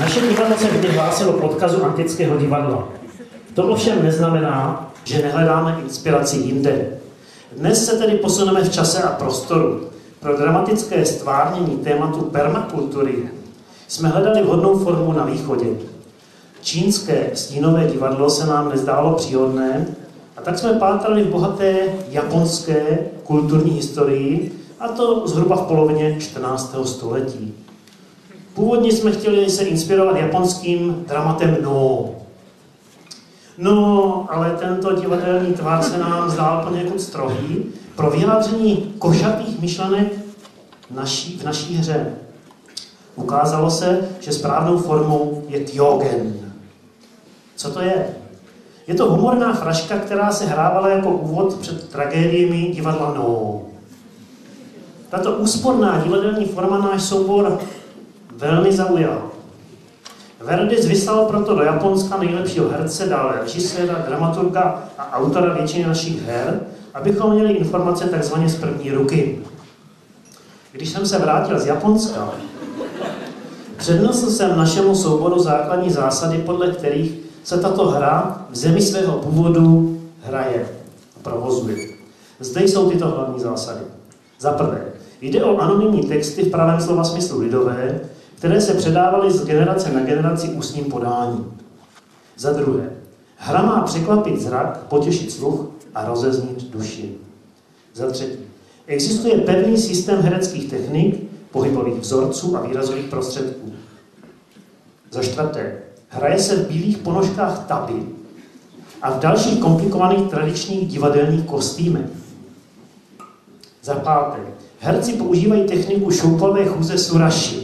Naše divadlo se vždy hlásilo k odkazu antického divadla. To ovšem neznamená, že nehledáme inspiraci jinde. Dnes se tedy posuneme v čase a prostoru. Pro dramatické stvárnění tématu permakultury jsme hledali vhodnou formu na východě. Čínské stínové divadlo se nám nezdálo příhodné, a tak jsme pátrali v bohaté japonské kulturní historii, a to zhruba v polovině 14. století. Původně jsme chtěli se inspirovat japonským dramatem No. No, ale tento divadelní tvar se nám zdál poněkud strohý pro vyjádření košatých myšlenek v naší hře. Ukázalo se, že správnou formou je Tyogen. Co to je? Je to humorná fraška, která se hrávala jako úvod před tragédiemi divadla No. Tato úsporná divadelní forma náš soubor velmi zaujala. Verdi zvyslal proto do Japonska nejlepšího herce, dále režiséra, dramaturga a autora většiny našich her, abychom měli informace takzvaně z první ruky. Když jsem se vrátil z Japonska, přednesl jsem našemu souboru základní zásady, podle kterých se tato hra v zemi svého původu hraje a provozuje. Zde jsou tyto hlavní zásady. Za prvé, jde o anonymní texty v pravém slova smyslu lidové, které se předávaly z generace na generaci ústním podáním. Za druhé, hra má překvapit zrak, potěšit sluch a rozeznit duši. Za třetí, existuje pevný systém hereckých technik, pohybových vzorců a výrazových prostředků. Za čtvrté, hraje se v bílých ponožkách tabi a v dalších komplikovaných tradičních divadelních kostýmech. Za páté, herci používají techniku šoupalvé chůze surashi.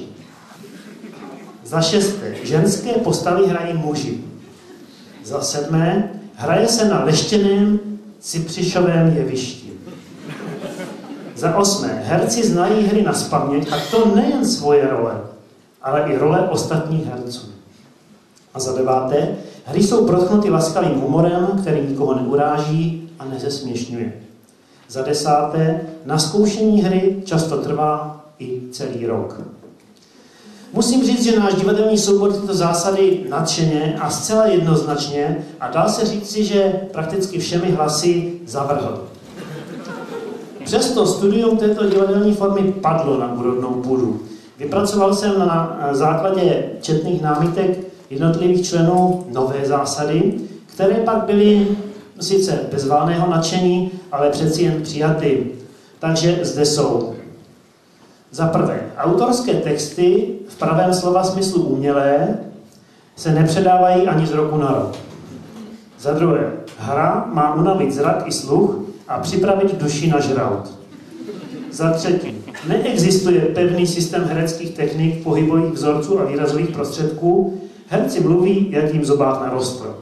Za šesté, ženské postavy hrají muži. Za sedmé, hraje se na leštěném cypřišovém jevišti. Za osmé, herci znají hry nazpaměť, a to nejen svoje role, ale i role ostatních herců. A za deváté, hry jsou protknuty laskavým humorem, který nikoho neuráží a nezesměšňuje. Za desáté, nazkoušení hry často trvá i celý rok. Musím říct, že náš divadelní soubor tyto zásady nadšeně a zcela jednoznačně a dá se říci, že prakticky všemi hlasy zavrhl. Přesto studium této divadelní formy padlo na úrodnou půdu. Vypracoval jsem na základě četných námitek jednotlivých členů nové zásady, které pak byly sice bez valného nadšení, ale přeci jen přijaty. Takže zde jsou. Za prvé, autorské texty v pravém slova smyslu umělé se nepředávají ani z roku na rok. Za druhé, hra má unavit zrak i sluch a připravit duši na žraut. Za třetí, neexistuje pevný systém hereckých technik, pohybových vzorců a výrazových prostředků. Herci mluví, jak jim zobák narostl.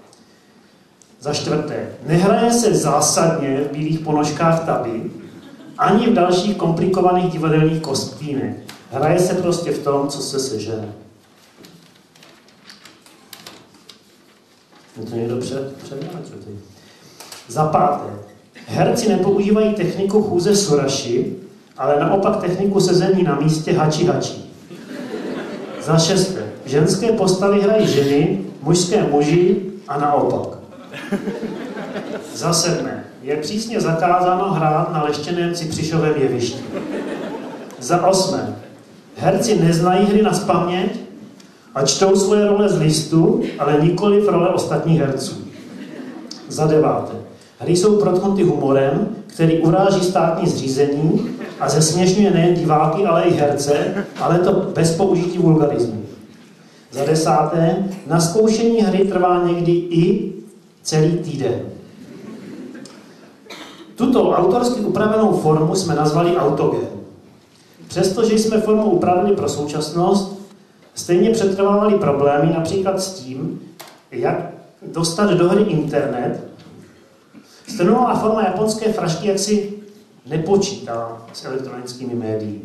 Za čtvrté, nehraje se zásadně v bílých ponožkách tabi, ani v dalších komplikovaných divadelních kostýmech. Hraje se prostě v tom, co se sežene. Je to někdo přednáčil. Za páté, herci nepoužívají techniku chůze surashi, ale naopak techniku sezení na místě hači. Za šesté, ženské postavy hrají ženy, mužské muži a naopak. Za sedmé, je přísně zakázáno hrát na leštěném cypřišovém jevišti. Za osmé, herci neznají hry nazpaměť a čtou svoje role z listu, ale nikoli v role ostatních herců. Za deváté, hry jsou protknuty humorem, který uráží státní zřízení a zesměšňuje nejen diváky, ale i herce, ale to bez použití vulgarismu. Za desáté, nazkoušení hry trvá někdy i celý týden. Tuto autorsky upravenou formu jsme nazvali autogen. Přestože jsme formu upravili pro současnost, stejně přetrvávaly problémy například s tím, jak dostat do hry internet. Stenonová forma japonské frašky jaksi nepočítá s elektronickými médii.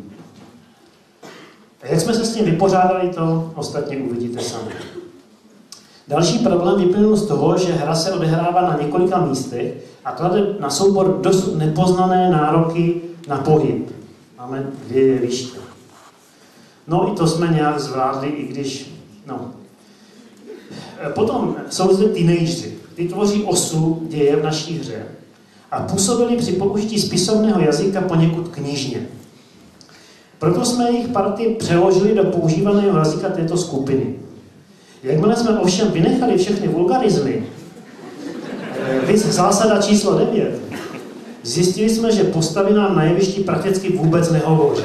A jak jsme se s tím vypořádali, to ostatně uvidíte sami. Další problém vyplynul z toho, že hra se odehrává na několika místech a klade na soubor dosud nepoznané nároky na pohyb. Máme 2 jeviště. No i to jsme nějak zvládli, i když No. Potom jsou zde teenageři. Ty tvoří osu děje v naší hře a působili při použití spisovného jazyka poněkud knižně. Proto jsme jejich party přeložili do používaného jazyka této skupiny. Jakmile jsme ovšem vynechali všechny vulgarizmy, viz zásada číslo 9, zjistili jsme, že postavy nám na jevišti prakticky vůbec nehovoří.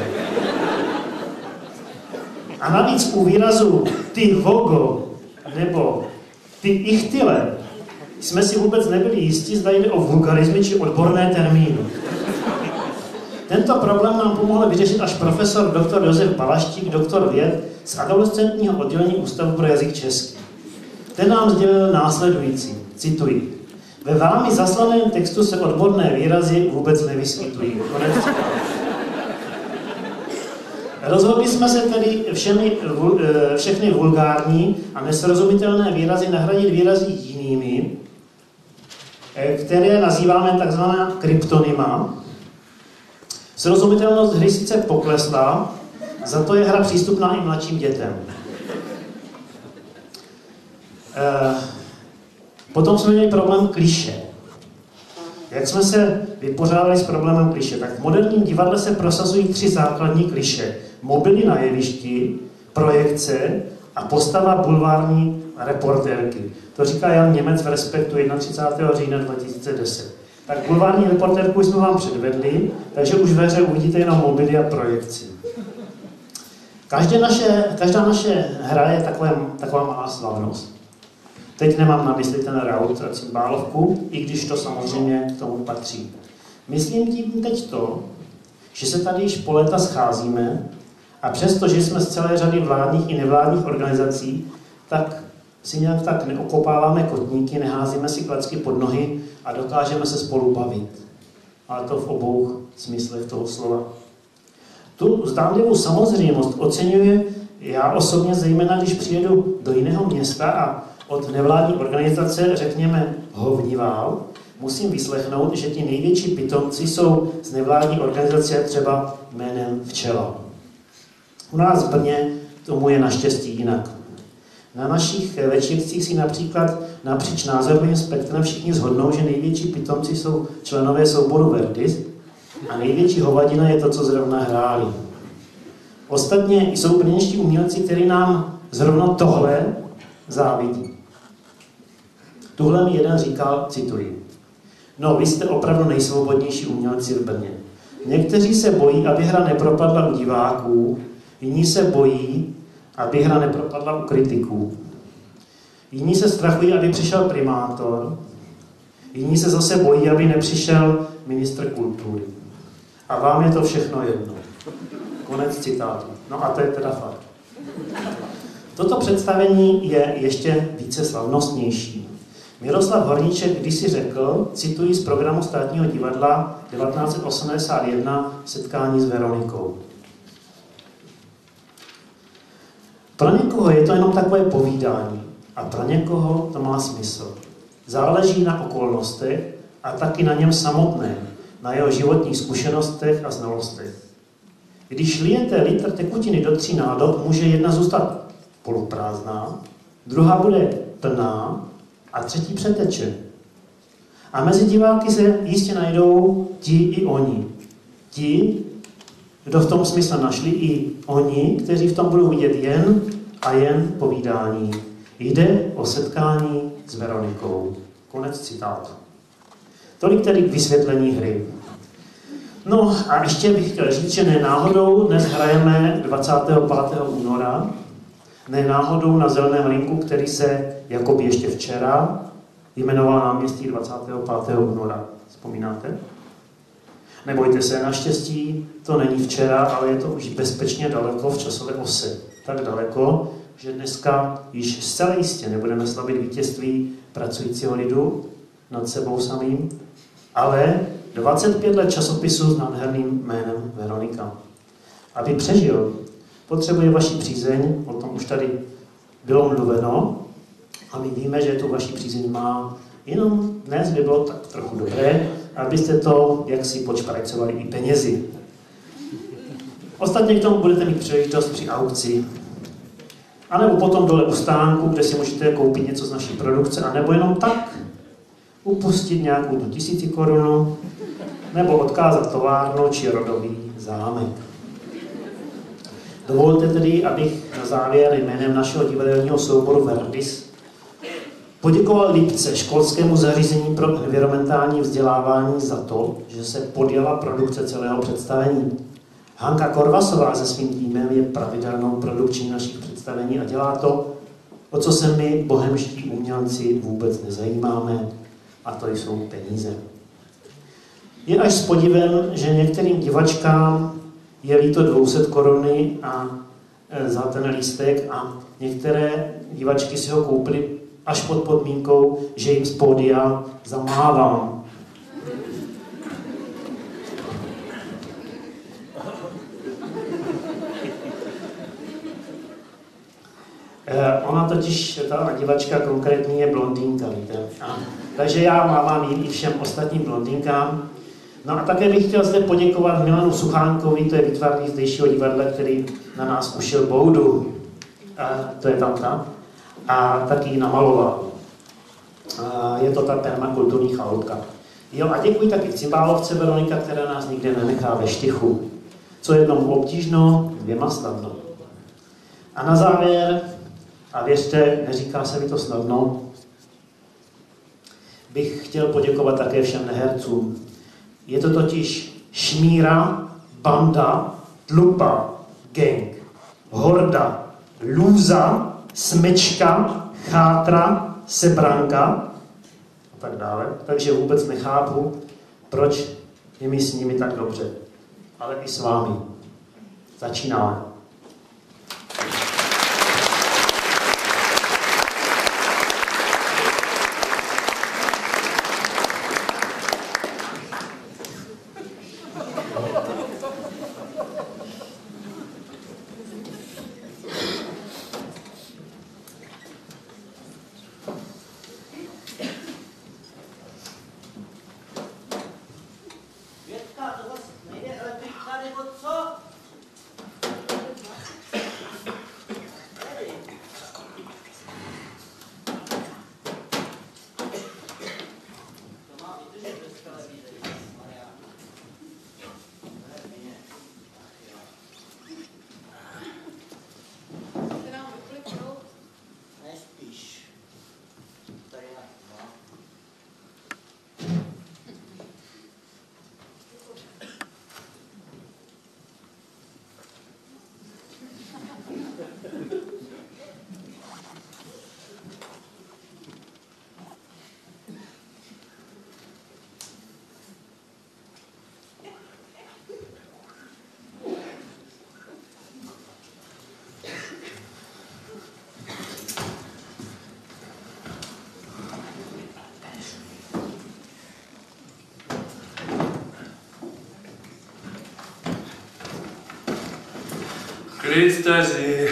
A navíc u výrazu ty vogo nebo ty ichtyle jsme si vůbec nebyli jistí, zda jde o vulgarizmy či odborné termíny. Tento problém nám pomohl vyřešit až profesor dr. Josef Balaštík, doktor věd z adolescentního oddělení Ústavu pro jazyk český. Ten nám sdělil následující, cituji. Ve vámi zaslaném textu se odborné výrazy vůbec nevyskytují. Rozhodli jsme se tedy všechny vulgární a nesrozumitelné výrazy nahradit výrazy jinými, které nazýváme takzvaná kryptonyma. Srozumitelnost hry sice poklesla, za to je hra přístupná i mladším dětem. Potom jsme měli problém klišé. Jak jsme se vypořádali s problémem klišé? Tak v moderním divadle se prosazují 3 základní klišé. Mobily na jevišti, projekce a postava bulvární reportérky. To říká Jan Němec v Respektu 31. října 2010. Tak bulvární reportérku jsme vám předvedli, takže už ve hře uvidíte jenom mobily a projekci. Každá naše hra je taková malá slavnost. Teď nemám na mysli ten raut a cymbálovku, i když to samozřejmě k tomu patří. Myslím tím teď to, že se tady již po léta scházíme a přesto, že jsme z celé řady vládních i nevládních organizací, tak si nějak tak neokopáváme kotníky, neházíme si klacky pod nohy a dokážeme se spolu bavit. Ale to v obou smyslech toho slova. Tu zdánlivou samozřejmost oceňuji já osobně, zejména když přijedu do jiného města a od nevládní organizace, řekněme Hovnivál, musím vyslechnout, že ti největší pitomci jsou z nevládní organizace třeba jménem Včela. U nás v Brně tomu je naštěstí jinak. Na našich večírcích si například napříč názorovým spektrem všichni shodnou, že největší pitomci jsou členové souboru Verdis a největší hovadina je to, co zrovna hráli. Ostatně jsou brněnští umělci, kteří nám zrovna tohle závidí. Tuhle mi jeden říkal, cituji. No, vy jste opravdu nejsvobodnější umělci v Brně. Někteří se bojí, aby hra nepropadla u diváků, jiní se bojí, aby hra nepropadla u kritiků. Jiní se strachují, aby přišel primátor, jiní se zase bojí, aby nepřišel ministr kultury. A vám je to všechno jedno. Konec citátu. No a to je teda fakt. Toto představení je ještě více slavnostnější. Miroslav Horníček kdysi řekl, cituji z programu Státního divadla 1981 Setkání s Veronikou. Pro někoho je to jenom takové povídání a pro někoho to má smysl. Záleží na okolnostech a taky na něm samotném, na jeho životních zkušenostech a znalostech. Když lijete litr tekutiny do 3 nádob, může jedna zůstat poloprázdná, druhá bude plná a třetí přeteče. A mezi diváky se jistě najdou ti i oni. Ti, kdo v tom smysl našli, i oni, kteří v tom budou vidět jen a jen povídání. Jde o setkání s Veronikou. Konec citátu. Tolik tedy k vysvětlení hry. No a ještě bych chtěl říct, že nenáhodou dnes hrajeme 25. února, nenáhodou na zeleném rynku, který se jakoby ještě včera jmenoval náměstí 25. února. Vzpomínáte? Nebojte se, naštěstí to není včera, ale je to už bezpečně daleko v časové ose. Tak daleko, že dneska již zcela jistě nebudeme slavit vítězství pracujícího lidu nad sebou samým, ale 25 let časopisu s nádherným jménem Veronika. Aby přežil, potřebuje vaši přízeň, o tom už tady bylo mluveno, a my víme, že tu vaši přízeň má, jenom dnes by bylo tak trochu dobré, abyste to jaksi počprajcovali i penězi. Ostatně k tomu budete mít příležitost při aukci. A nebo potom dole u stánku, kde si můžete koupit něco z naší produkce, a nebo jenom tak upustit nějakou tu 1000 korunu, nebo odkázat továrnu či rodový zámek. Dovolte tedy, abych na závěr jménem našeho divadelního souboru Verdis poděkoval Lipce, školskému zařízení pro environmentální vzdělávání, za to, že se podjela produkce celého představení. Hanka Korvasová se svým týmem je pravidelnou produkční našich představení a dělá to, o co se my, bohemští umělci, vůbec nezajímáme, a to jsou peníze. Je až s podivem, že některým divačkám je líto 200 koruny za ten lístek a některé divačky si ho koupily až pod podmínkou, že jim z pódia zamávám. Ona totiž, ta divačka konkrétní, je blondýnka, víte. Takže já mávám i všem ostatním blondýnkám. No a také bych chtěl zde poděkovat Milanu Suchánkovi, to je výtvarník zdejšího divadla, který na nás ušil boudu. To je tam ta. A taky ji namaloval. Je to ta permakulturní chalutka. Jo, a děkuji taky cymbálovce Veronika, která nás nikde nenechá ve štychu. Co jednomu obtížno, 2 snadno. A na závěr, a věřte, neříká se mi to snadno, bych chtěl poděkovat také všem nehercům. Je to totiž šmíra, banda, tlupa, gang, horda, lůza, smečka, chátra, sebranka a tak dále. Takže vůbec nechápu, proč je mi s nimi tak dobře. Ale i s vámi. Začínáme. Kristaři.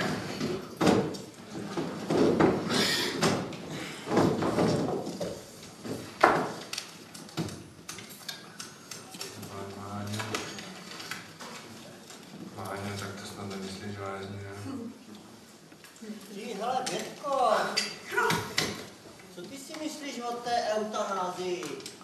Váňa, tak to snad nemyslíš vážně. Hele, dětko, co ty si myslíš o té eutanázii?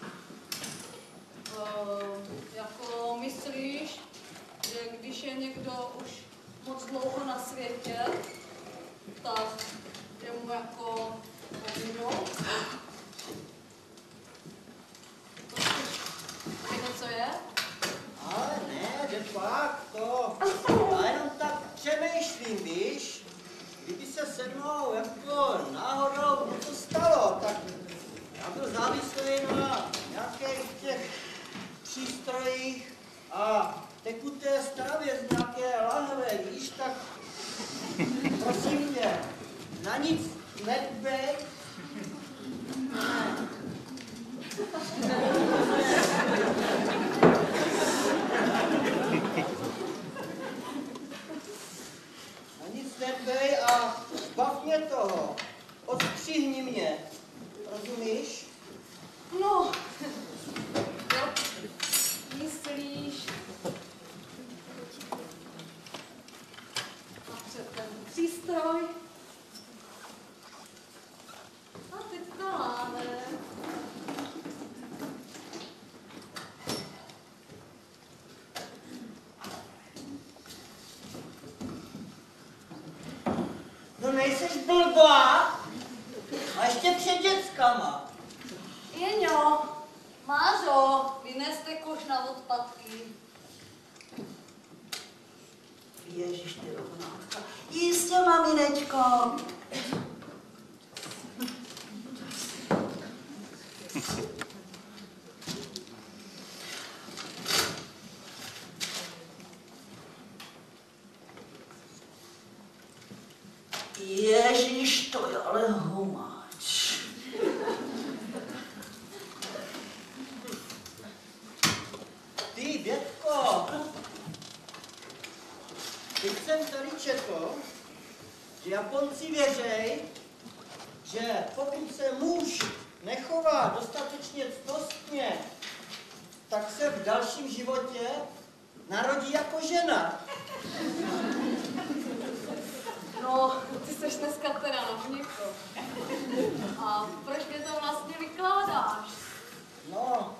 Jako myslíš, že když je někdo už moc dlouho na světě, tak je mu jako povinno? To něco je? Ale ne, de facto. Já jenom tak přemýšlím, víš? Kdyby se se mnou jako náhodou něco stalo, tak já byl závislý na nějakých těch přístrojích a tekuté stravě z nějaké lahve, víš, tak prosím tě, na nic nedbej. Ne. Na nic nedbej a zbav mě toho. Odstřihni mě. Rozumíš? No, jo, myslíš? A před ten přístroj. A teď to máme. No nejseš blbá? A ještě před dětskama. Jeňo, Mářo, vyneste koš na odpadky. Ježiš, ty rovnátka. Jistě, maminečko. Ježiš, to je ale humáč. Ty, dětko, teď jsem tady četl, že Japonci věřej, že pokud se muž nechová dostatečně ctnostně, tak se v dalším životě narodí jako žena. No, ty seš dneska teda na vněko. A proč mě to vlastně vykládáš? No,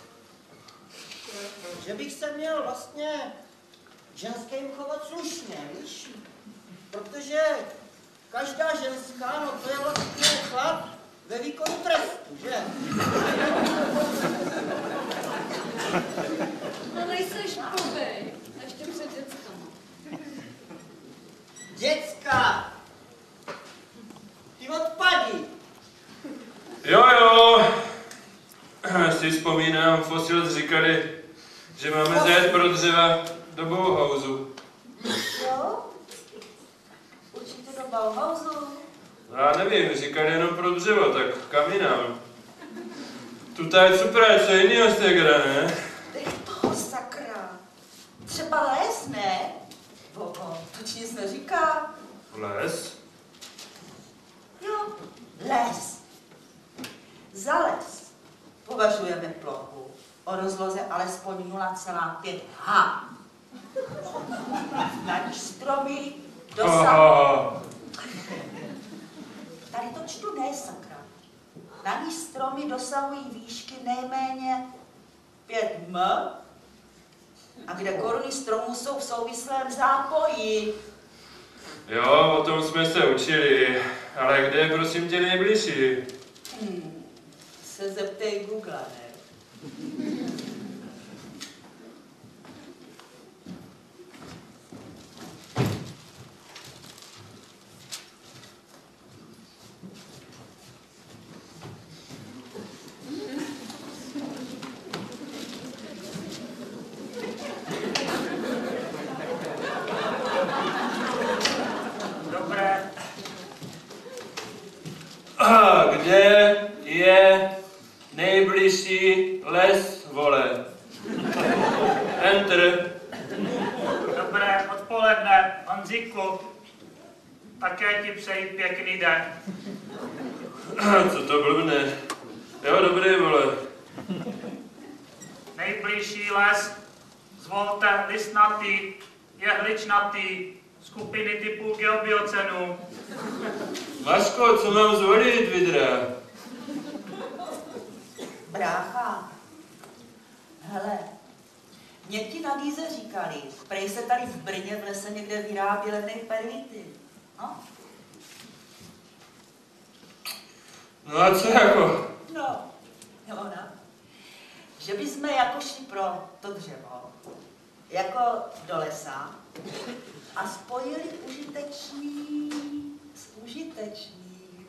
že bych se měl vlastně ženským chovat slušně, víš? Protože každá ženská, no to je vlastně chlap ve výkonu trestu, že? No nejseš blbej, ještě před dětskama. Děcka! Ty odpadí! Jo. Si vzpomínám, Fosil říkali, že máme zajet pro dřeva do Bauhausu. Jo? Určitě do Bauhausu. Já nevím, říkali jenom pro dřevo, tak kam jinam? Tuta je super, co jinýho z té hra, ne? Dech toho sakra. Třeba les, ne? Bobo, to ti nic neříká. Les? Jo, les. Za les považujeme plochu o rozloze alespoň 0,5 ha. Na níž stromy dosahují... Tady to čtu, ne, sakra. Na níž stromy dosahují výšky nejméně 5 m a kde koruny stromů jsou v souvislém zápoji. Jo, o tom jsme se učili, ale kde je prosím tě nejbližší? Se zeptej Google, ne? Dobré. A kde je nejbližší les, vole? Enter. Dobré odpoledne, Honzíku. Také ti přeji pěkný den. Co to blbne? Jo, dobrý, vole. Nejbližší les zvolte listnatý, jehličnatý, skupiny typu geobiocenu. Vaško, co mám zvolit, vidra? Brácha, hele, mě ti na Líze říkali, prej se tady v Brně v lese někde vyrábí levnej pervity. No? No a co jako? No, že bychom jako šli pro to dřevo, jako do lesa a spojili užitečný s užitečným.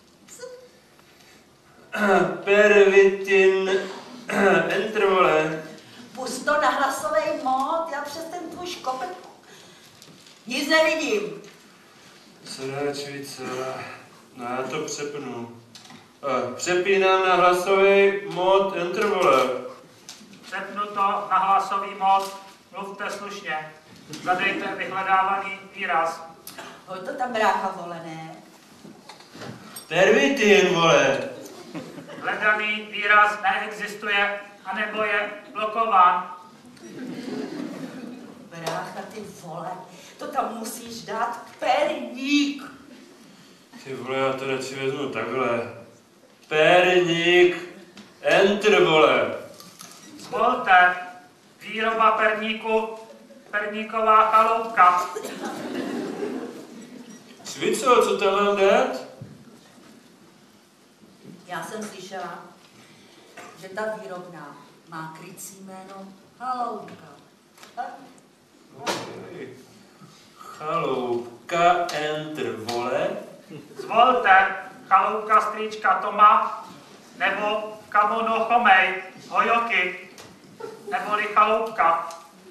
Pervitin. Enter, vole. Pust to na hlasovej mód, já přes ten tvůj škopek nic nevidím. Sračvice. No já to přepnu. Přepínám na hlasový mod Enter, vole. Přepnu to na hlasový mod, mluvte slušně. Zadejte vyhledávaný výraz. Hoď to tam, brácha, vole, ne? Pervitin, vole. Hledaný výraz neexistuje, anebo je blokován. Brácha, ty vole, To tam musíš dát perník. Ty vole, já to radši vezmu takhle. Perník. Enter, vole. Zvolte. Výroba perníku. Perníková chaloupka. Švico, co tam mám dát? Já jsem slyšela, že ta výrobná má krycí jméno Chaloupka. Chaloupka, enter, vole. Zvolte. Chaloupka strýčka Toma. Nebo Kamono Chomej. Hojoky. Neboli chaloupka.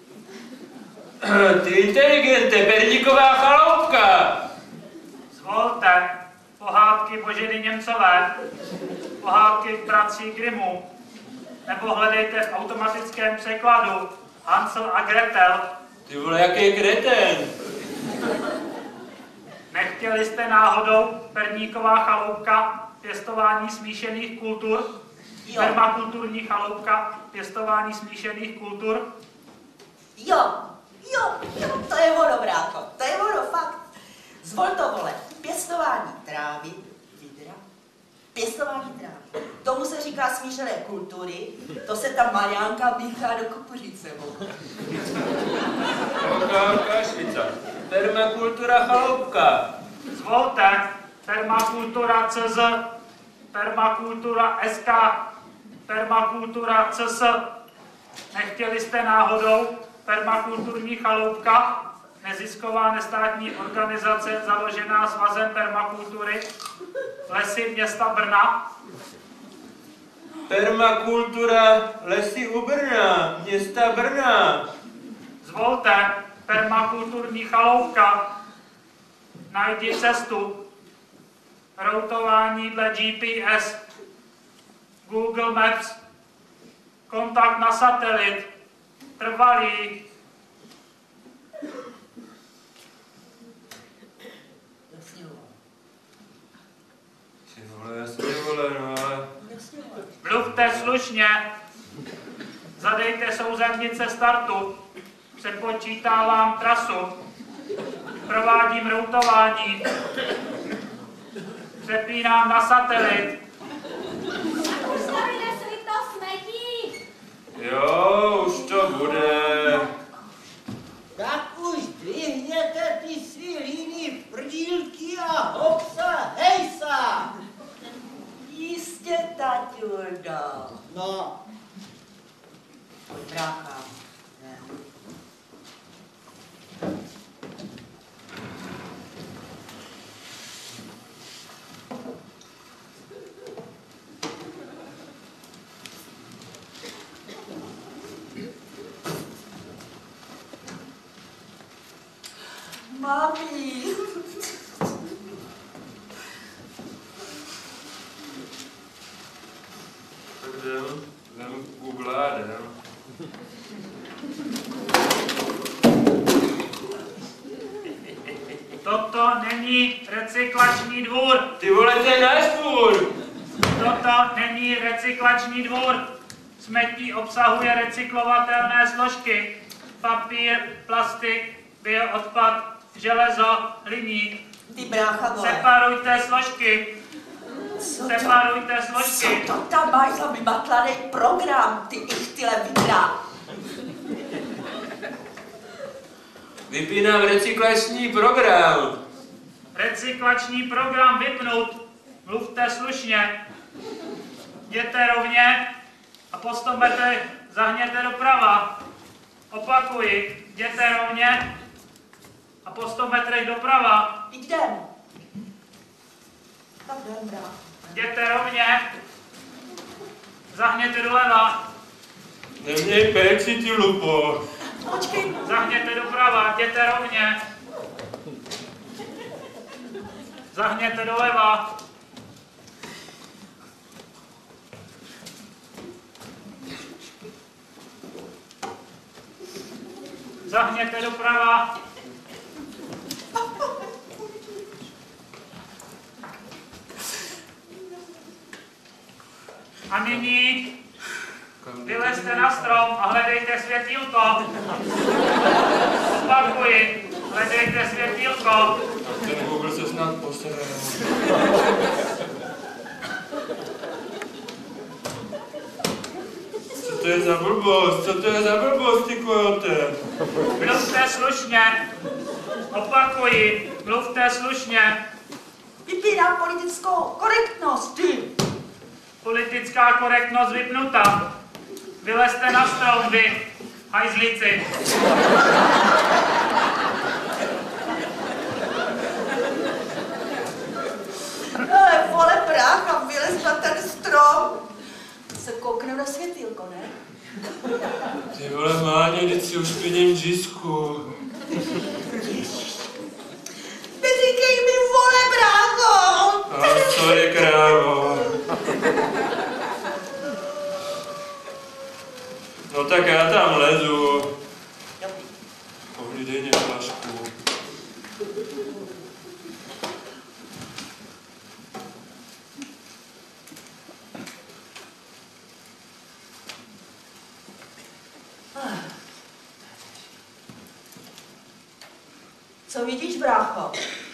Ty inteligente, perníková chaloupka. Zvolte. Pohádky Boženy Němcové. Pohádky bratří Grimmů. Nebo hledejte v automatickém překladu Hansel a Gretel. Ty vole, jaký kreten. Nechtěli jste náhodou perníková chaloupka, pěstování smíšených kultur? Jo. Permakulturní chaloupka, pěstování smíšených kultur? Jo, to je ono, brácho, to je ono, fakt. Zvol to, vole, pěstování trávy, vidra, pěstování trávy. Tomu se říká smíšené kultury, to se ta Mariánka míchá do kukuřice, vole. Oka, švica. Permakultura chaloupka. Zvolte, permakultura CZ, permakultura SK, permakultura CS. Nechtěli jste náhodou permakulturní chaloupka, nezisková nestátní organizace založená Svazem permakultury, Lesy města Brna? Permakultura lesy u Brna, města Brna. Zvolte, permakulturní chaloupka, najdi cestu, routování dle GPS, Google Maps, kontakt na satelit, trvalý. Ty vole, jasně vole, no ale... Mluvte slušně, zadejte souzemnice startu, přepočítávám trasu, provádím routování, přepínám na satelit. Už se vynesli to smetí. Jo, už to bude. Tak už dvihněte ty svý líný prdílky a hopsa, hejsa! Jistě, taťurdo. No, Pojď, brácha. Ne. Mami. Tak jdem googládem. Toto není recyklační dvůr. Ty vole, to je náš dvůr. Toto není recyklační dvůr. Smetí obsahuje recyklovatelné složky. Papír, plastik, bioodpad, železo, hliník. Ty brácha, vole. Separujte složky. Separujte složky. Co to tam máš za vymatlaný program, ty ichtyle vidra? Vypínám recyklační program. Recyklační program vypnout. Mluvte slušně. Jděte rovně a po 100 metrech zahněte doprava. Opakuji, jděte rovně a po 100 metrech doprava. Jdem. Tak jdem, brácha. Jděte rovně. Zahněte doleva. Neměj péči, ty lupo. Počkej. Zahněte doprava, jděte rovně. Zahněte doleva. Zahněte doprava. A nyní vylezte na strom a hledejte světýlko. Opakuji, Hledejte světýlko. Ten Google se snad postaral. Co to je za blbost? Co to je za blbost, ty kojote? Mluvte slušně. Opakuji, mluvte slušně. Vypínám politickou korektnost, ty. Politická korektnost vypnuta. Vylezte na strom, vy, hajzlici. Ale vole prácha, vylez na ten strom. Se kouknu na světýlko, ne? Ty vole Máně, teď si už vidím džisku. Neříkej mi vole brácho! Sorry, krávo. No tak já tam lezu. Pohlídej mě flašku. Co vidíš, brácho?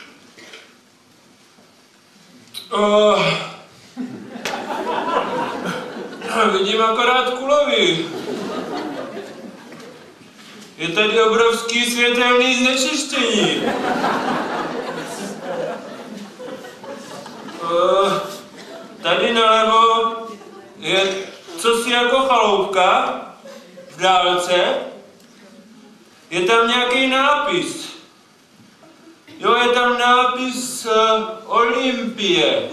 Vidím akorát kulový. Je tady obrovský světelný znečištění. Tady nalevo je cosi jako chaloupka v dálce. Je tam nějaký nápis. Jo, je tam nápis Olympie.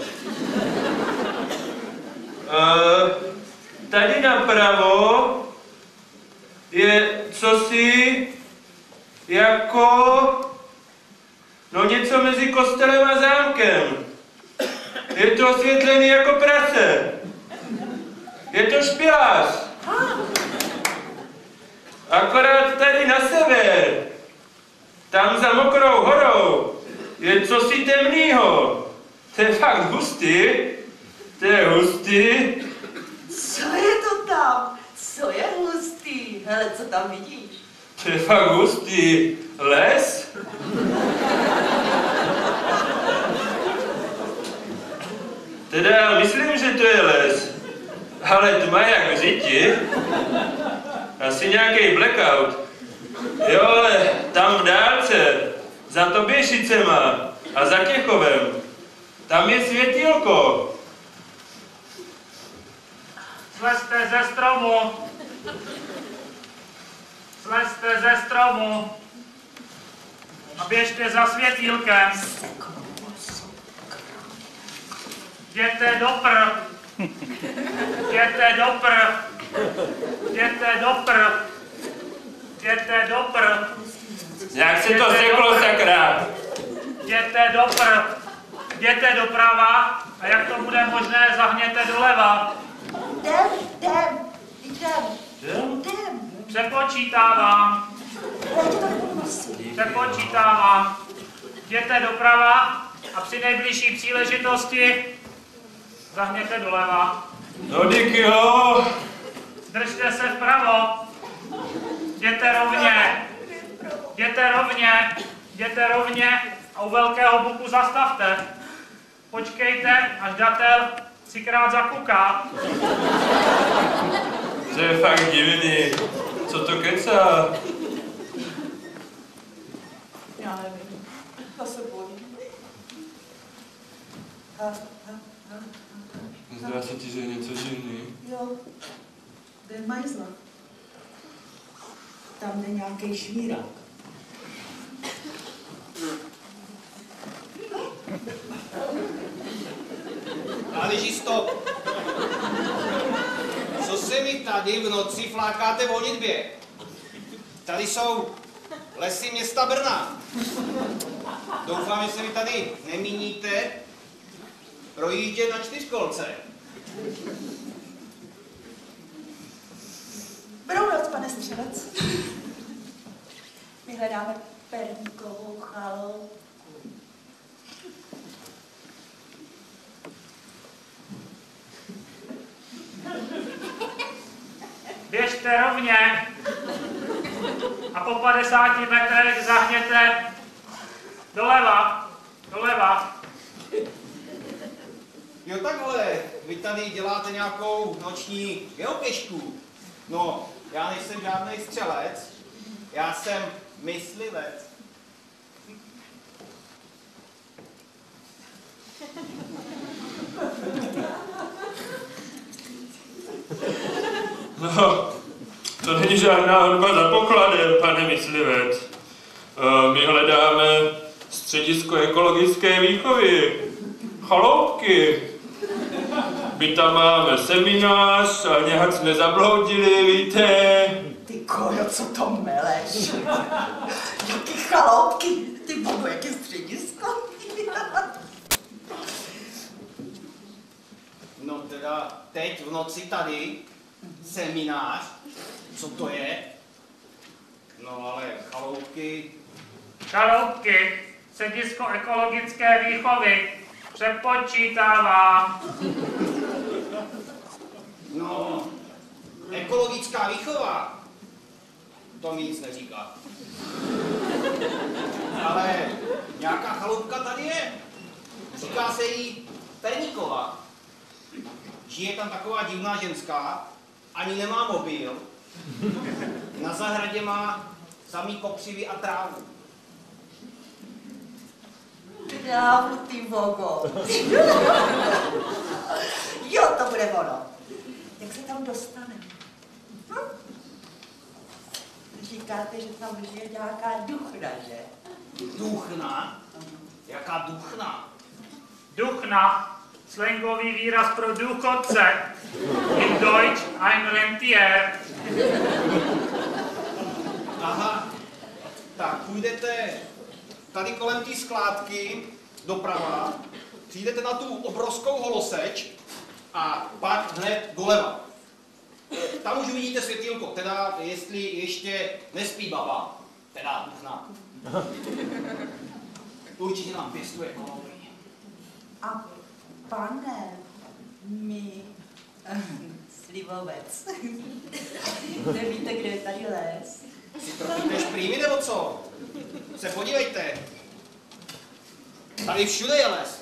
Tady napravo je cosi jako no něco mezi kostelem a zámkem. Je to osvětlený jako prase. Je to špilář. Akorát tady na sever, tam za Mokrou horou, je cosi temnýho. To je fakt hustý. To je hustý. Co je to tam? Co je hustý? Hele, co tam vidíš? To je fakt hustý. Les? Teda myslím, že to je les. Ale tma jak v řiti. Asi nějaký blackout. Jo, ale tam v dálce, za Toběšicema a za Těchovem, tam je světýlko. Slezte ze stromu. Slezte ze stromu. A běžte za světýlkem. Jděte do Jděte do Jděte do Jděte do Jak se to řeklo, sakra? Jděte do Jděte doprava a jak to bude možné, zahněte doleva. Jdem. Přepočítávám. Přepočítávám. Jděte doprava a při nejbližší příležitosti zahněte doleva. No díky jo. Držte se vpravo. Jděte rovně. Jděte rovně. Jděte rovně a u velkého buku zastavte. Počkejte, až datel třikrát zakuká. To je fakt divný. Co to kecá? Já nevím. Já se bojím. Zdá se ti, že je něco divný. Jo. Kde je majzla? Tam jde nějaký šmírák. Náležisto, co se mi tady v noci flákáte v honitbě? Tady jsou lesy města Brna. Doufám, že se mi tady nemíníte projíždět na čtyřkolce. Dobrou noc, pane střelec. My hledáme perníkovou chaloupku. Běžte rovně a po 50 metrech zahněte Doleva, doleva. Jo takhle, vy tady děláte nějakou noční geokešku. No, já nejsem žádný střelec, já jsem myslivec. No, to není žádná hudba za pokladem, pane myslivec. My hledáme středisko ekologické výchovy, chaloupky. My tam máme seminář a nějak jsme zabloudili, víte. Ty kojo, co to meleš? Jaký chaloupky? Ty bohu, jaký středisko? No teda, teď v noci tady, seminář, co to je? No ale chaloupky. Chaloupky, středisko ekologické výchovy, přepočítává. No, ekologická výchova, to mi nic neříká. Ale nějaká chaloupka tady je. Říká se jí Perníková. Žije tam taková divná ženská, ani nemá mobil. Na zahradě má samý kopřivy a trávu. Trávu, ty vogo. Jo, to bude ono. Jak se tam dostane? Říkáte, že tam žije nějaká duchna, že? Duchna? Jaká duchna? Duchna, slangový výraz pro důchodce. In Deutsch ein Rentier. Aha, tak půjdete tady kolem té skládky doprava, přijdete na tu obrovskou holoseč a pak hned doleva. Tam už uvidíte světýlko, teda jestli ještě nespí baba, teda duchna. Určitě nám pěstuje kolovy. A pane, my, slivovec, nevíte, kde je tady les? Si tropíte šprýmy nebo co? Se podívejte. Tady všude je les.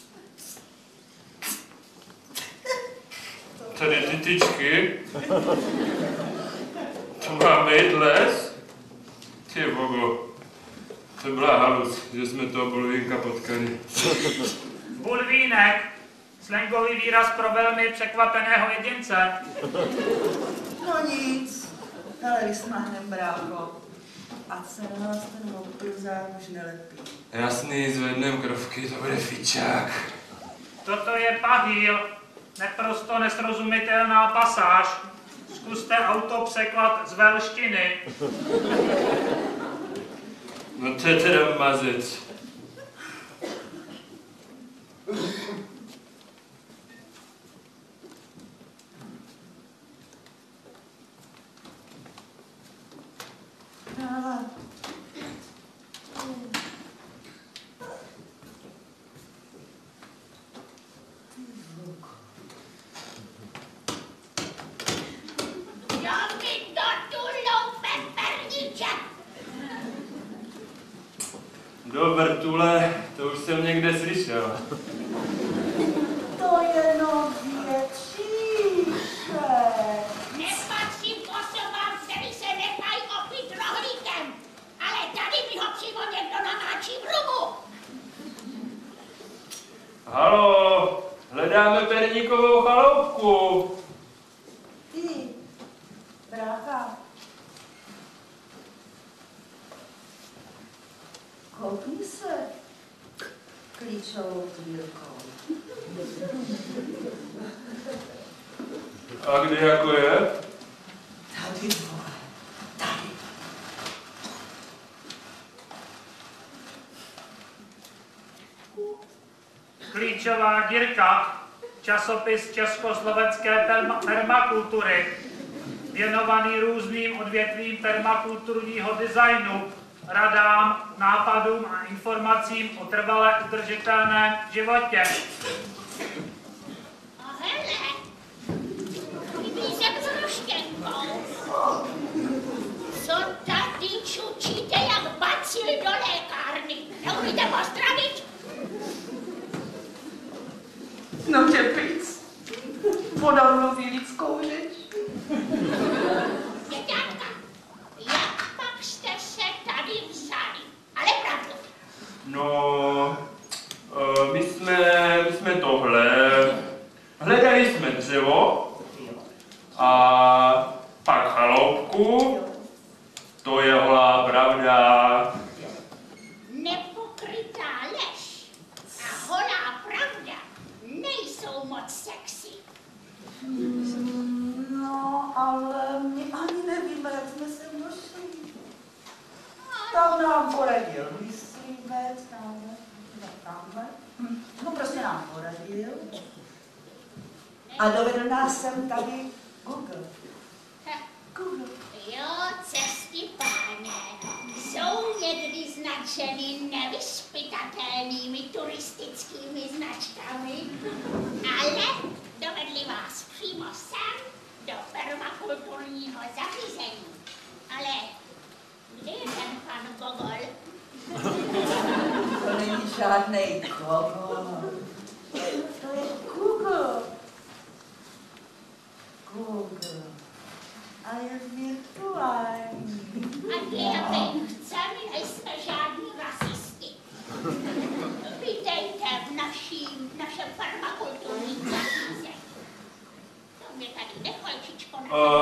Tady ty tyčky. To má být les? Ty bogo. To byla halus, že jsme toho bulvínka potkali. Bulvínek, slangový výraz pro velmi překvapeného jedince. No nic, hele, vysmáhnem, brácho. A se na nás ten opruzák už nelepí. Jasný, zvednem krovky, to bude fičák. Toto je pahýl, naprosto nesrozumitelná pasáž. Zkuste autopřeklad z velštiny. No to je teda mazec. Do vrtule, to už jsem někde slyšel. To je nově příše. Nepatřím k osobám, který se nechají opít rohlíkem, ale tady mi ho přímo někdo namáčí v rumu. Haló, hledáme Perníkovou chaloupku. Ty, brácha. Koukni se klíčovou tvírkou. A kde jako je? Tady, vole, tady. Klíčová dírka, časopis československé permakultury, věnovaný různým odvětvím permakulturního designu, radám, nápadům a informacím o trvale udržitelném životě. A hele, jsem s Roštěnkou. Co tady čučíte jak bacil do lékárny? Neumíte Pojďte pozdravit. No čepic. Ona mluví lidskou řeč. Děťátka, jak pak jste se tady vzali? Ale pravdu. No, my jsme tohle. Hledali jsme dřevo a pak chaloupku. To je holá pravda. Nepokrytá lež a holá pravda nejsou moc sexy. No, ale my ani nevíme, jak jsme se našli. Tam nám poradil myslivec, tamhle. No prostě nám poradil. A dovedl nás sem tady Google. Google. Jo, cesty páně, jsou někdy značeny nevyzpytatelnými turistickými značkami, ale dovedli vás přímo sem do permakulturního zařízení. Ale kde je ten pan Gogol? To není žádnej Gogol. To je Google. Google. A je virtuální. A dělej, chce, my nejsme žádní rasisti. Vítejte v našem permakulturním zařízení. To mě tady nechojčičko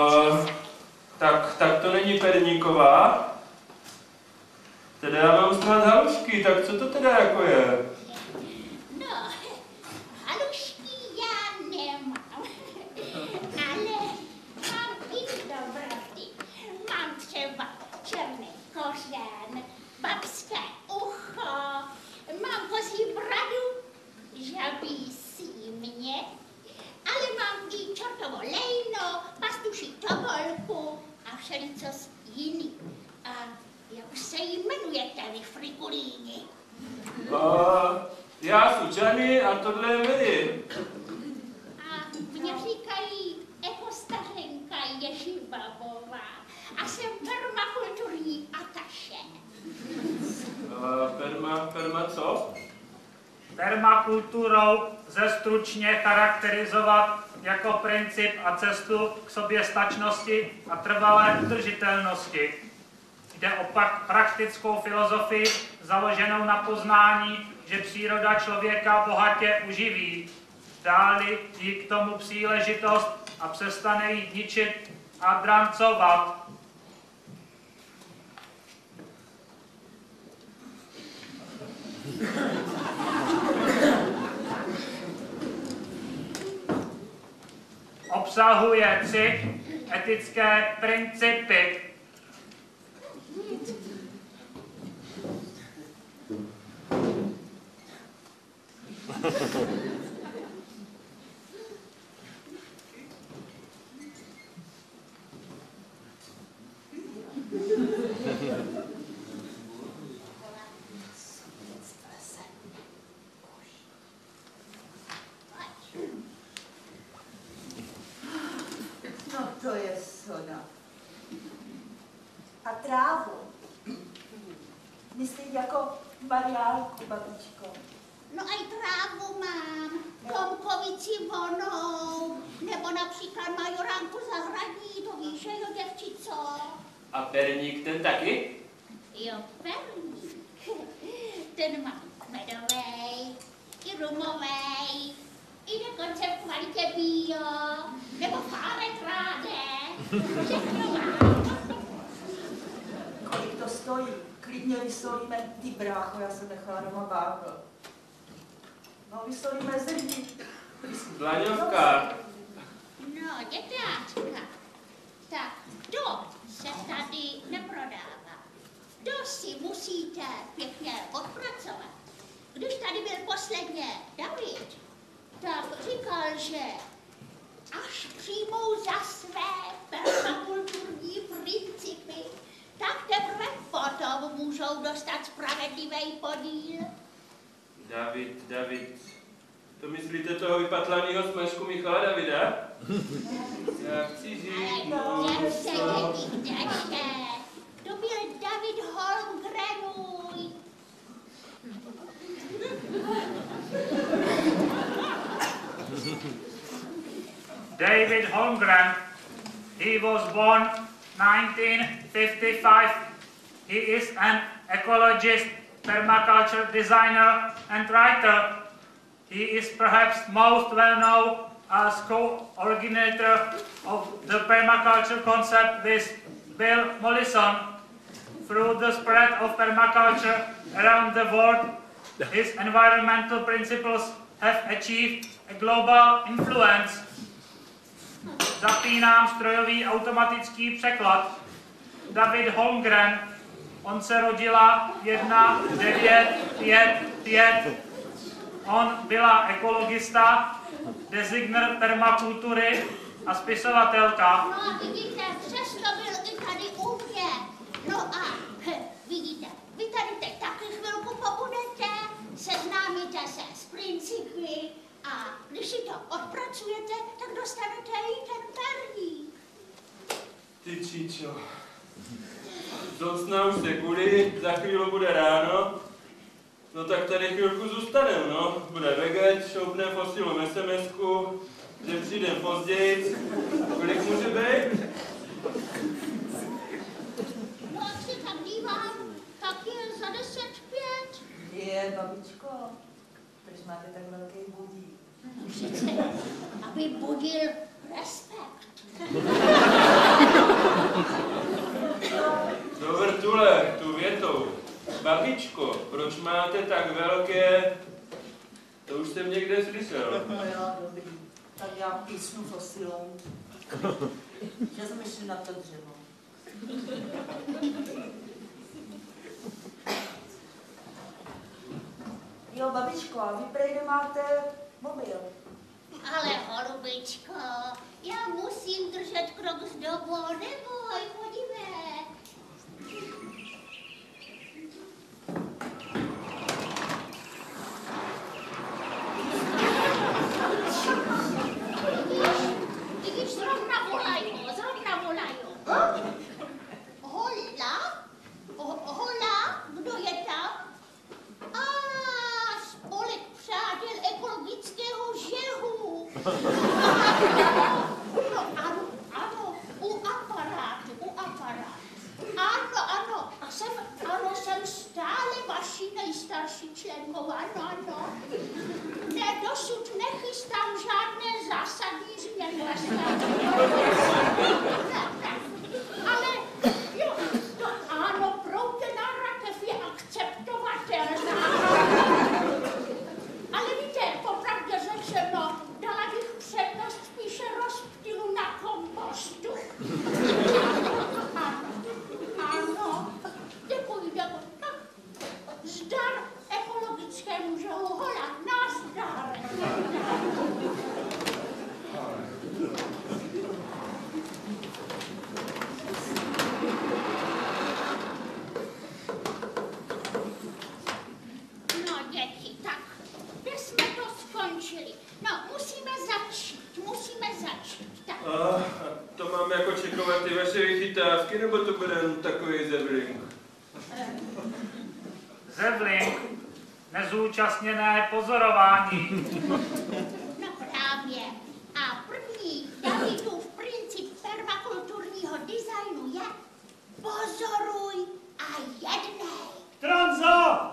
Tak to není perníková? Teda já mám snad halušky, tak co to teda jako je? No, halušky já nemám, ale mám i dobroty. Mám třeba černý kořen, babské ucho, mám kozí bradu, žabí símě, ale mám i čortovo lejno, pastuší tobolku a všelicos jiný. A jak se jmenujete vy frikulíni? Já jsem Johnny a tohle je Mary. A mě říkají ekostařenka Ježibabová a jsem permakulturní ataše. Perma co? Permakulturou lze stručně charakterizovat jako princip a cestu k soběstačnosti a trvalé udržitelnosti. Jde o praktickou filozofii založenou na poznání, že příroda člověka bohatě uživí. Dá-li jí k tomu příležitost a přestane ji ničit a drancovat. Obsahuje 3 etické principy. No to je soda. A trávu. Myslím jako Mariálku, babičko. No a i trávu mám, Tomkovici vonou, nebo například Majoránku zahradní, to víš, jo, děvčico? A perník ten taky? Jo, perník. Ten mám medovej, i rumovej, i dokonce v kvalitě bio, nebo fárek ráde. Všechno mám. Kolik to stojí? Klidně vysolíme. Ty brácho, já jsem nechala doma bábl. No, vysolíme zrní. Dlaňovka. No, děťáčka, tak to se tady neprodává. To si musíte pěkně odpracovat. Když tady byl posledně David, tak říkal, že až přijmou za své permakulturní principy, tak teprve potom můžou dostat spravedlivý podíl. David. To myslíte toho vypatlaného smažku Michala Davida? Já chci žít. To byl David Holmgrenuj. David Holmgren. He was born 1955. He is an ecologist, permaculture designer and writer. He is perhaps most well known as co-originator of the permaculture concept with Bill Mollison. Through the spread of permaculture around the world, his environmental principles have achieved a global influence. Zapínám strojový automatický překlad. David Holmgren. On se rodila 1955. On byla ekologista, designer permakultury a spisovatelka. No a vidíte, přesto byl i tady u mě. No a vidíte, vy tady teď taky chvilku pobudete, seznámíte se s principy a když si to odpracujete, tak dostanete i ten perník. Ty čičo. Zocna už se kulí, za chvíli bude ráno. No tak tady chvilku zůstanem, no. Bude veget, šoupne posílom SMS-ku, že přijdem později. Kolik může být? No a si tak dívám, tak je za 10:05. Je, babičko, proč máte tak velký budík? Přece, aby budil respekt. Do vrtule, tu větou. Babičko, proč máte tak velké... To už jsem někde slyšel. No jo, dobrý. Tak já písnu fosilou. Že jsem ještě na to dřevo. Jo, babičko, a vy prej nemáte mobil. Ale holubičko, já musím držet krok s dobou, neboj, podívej. Vidíš, zrovna volají. Hola, kdo je tam? Spolek přátel ekologického žehu. No, ano, u aparátu. Ano, jsem stále vaší nejstarší členkou, ano. Ne, dosud nechystám žádné zásadní změny. Ale jo, to ano, prouděná rakev je akceptovatelná. Ale víte, popravdě řečeno, dala bych přednost spíše rozptylu na kompostu. Ano, děkuji. Tak, zdar ekologickému žehu, hola, nazdar. No, děti, tak, kde jsme to skončili? No, musíme začít. Tak. A to mám jako čekovat ty vaše vychytávky, nebo to bude jen takový zevlink? Zevlink. Nezúčastněné pozorování. No právě. A první Davidův princip permakulturního designu je pozoruj a jednej. Tranzo!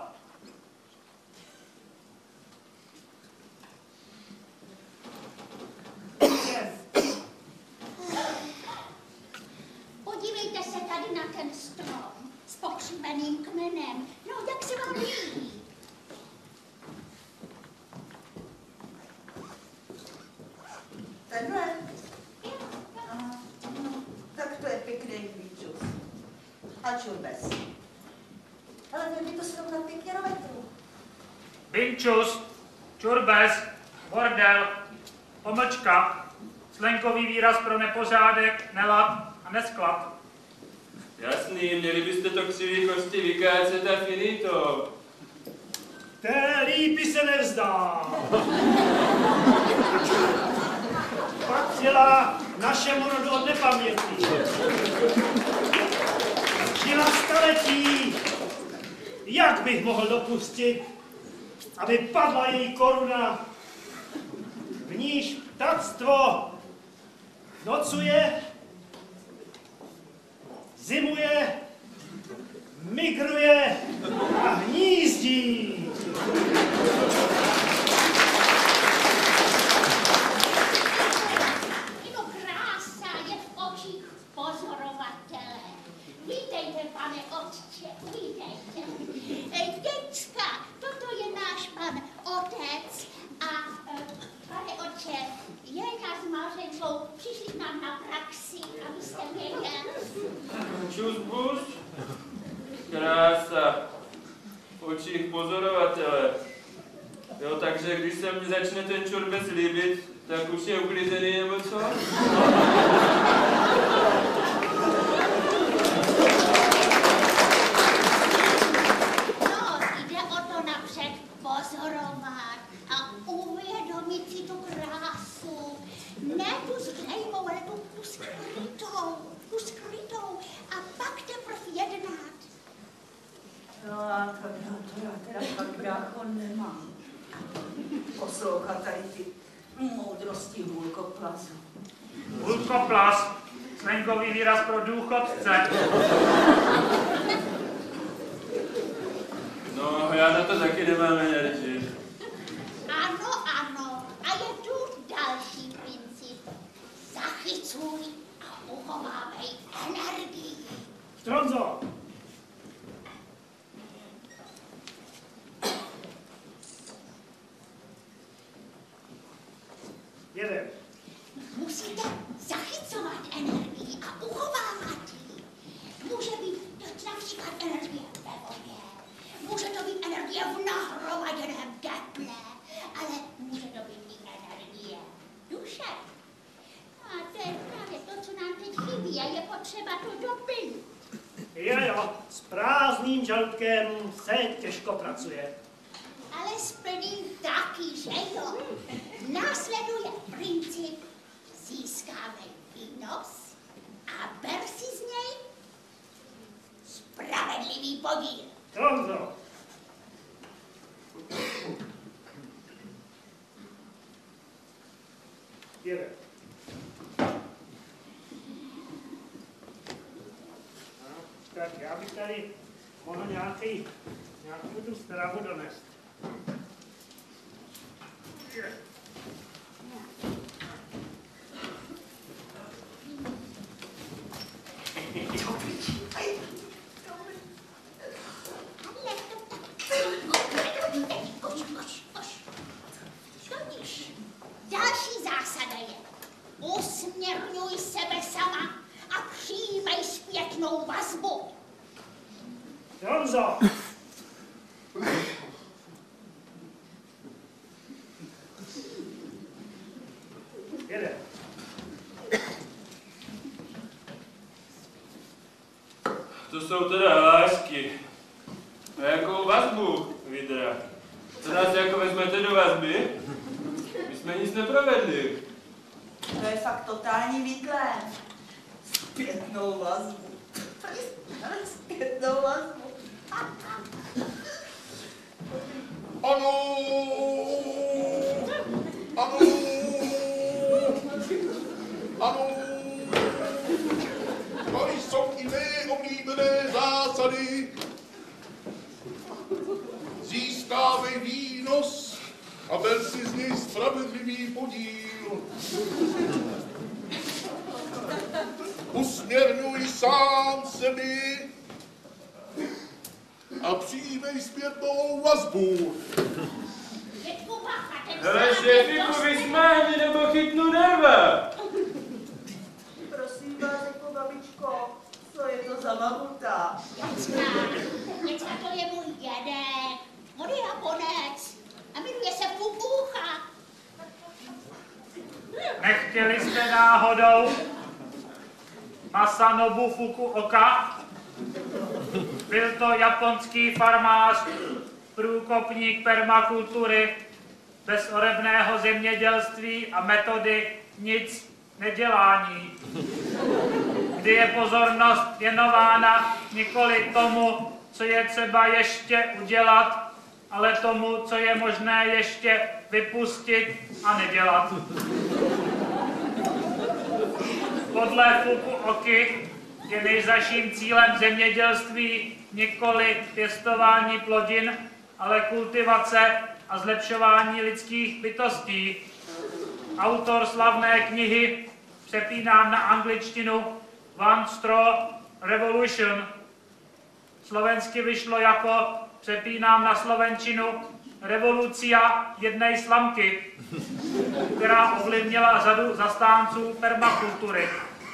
Podívejte se tady na ten strom s pokřiveným kmenem. No, jak se vám líbí? Tenhle? No, tak to je pěkný výčus. A čurbes. Ale mě by to srovnat pěkně na metru. Vinčus, čurbes, bordel, pomlčka, slenkový výraz pro nepořádek, nelad a nesklad. Jasný, měli byste to křivý kosti vykácet a finito. Té lípy se nevzdá. Patřila našemu rodu od nepaměti. Žila staletí. Jak bych mohl dopustit, aby padla její koruna? V ní níž ptactvo nocuje, zimuje, migruje a hnízdí. No krása je v očích pozorovatele. Vítejte, pane otče, vítejte. Děcka, toto je náš pan otec a pane otče, Jelka s Mařenkou přišli k nám na praxi, abyste věděli. Čus bus. Krása. V očích pozorovatele. Jo, takže když se mi začne ten čurbes líbit, tak už je uklizený nebo co? No, jde o to napřed pozorovat a uvědomit si tu krásu. Ne tu zřejmou, ale tu skrytou a pak teprve jednat. No a to já teda fakt brácho nemám. Poslouchat tady ty moudrosti Vulkoplazu. Vulkoplas, slangový výraz pro důchodce. No, já na to taky nemám energii. Ano, ano. A je tu další princip. Zachycuj a uchovávej energii. Stronzo! Jedem. Musíte zachycovat energii a uchovávat ji. Může být to například energie ve vodě, může to být energie v nahromaděném teple, ale může to být i energie duše. A to je právě to, co nám teď chybí a je potřeba to doplnit. Jo, s prázdným žaludkem se těžko pracuje. Ale s plným taky, že jo? Následuje princip získávej výnos a ber si z něj spravedlivý podíl. Stronzo! Jedem. No, tak já bych tady mohl nějakou tu stravu donést. Další zásada je, usměrňuj sebe sama a přijímej zpětnou vazbu. Stronzo! Jedem. To jsou teda lásky. A jakou vazbu, Vidra? To nás jako vezmete do vazby? My jsme nic neprovedli. To je fakt totální výklep. Zpětnou vazbu. Zpětnou vazbu. Ano! Ano! Ano! Tady jsou i mé oblíbené zásady. Získávej výnos a ber si z něj spravedlivý podíl. Usměrňuj sám sebe a přijímej zpětnou vazbu. Hele, šéfiku, vysmáni nebo chytnu nerva. Prosím vás, jako babičko, co je to za mamuta? Děcka, to je můj dědek. On je Japonec a jmenuje se Fukucha. Nechtěli jste náhodou Masanobu Fukuoka? Byl to japonský farmář, průkopník permakultury, bezorebného zemědělství a metody nic nedělání, kdy je pozornost věnována nikoli tomu, co je třeba ještě udělat, ale tomu, co je možné ještě vypustit a nedělat. Podle Fukuoky je nejzazším cílem zemědělství nikoli pěstování plodin, ale kultivace a zlepšování lidských bytostí. Autor slavné knihy, přepínám na angličtinu, One Straw Revolution. Slovensky vyšlo jako, přepínám na slovenčinu, revolucia jednej slamky, která ovlivnila řadu zastánců permakultury.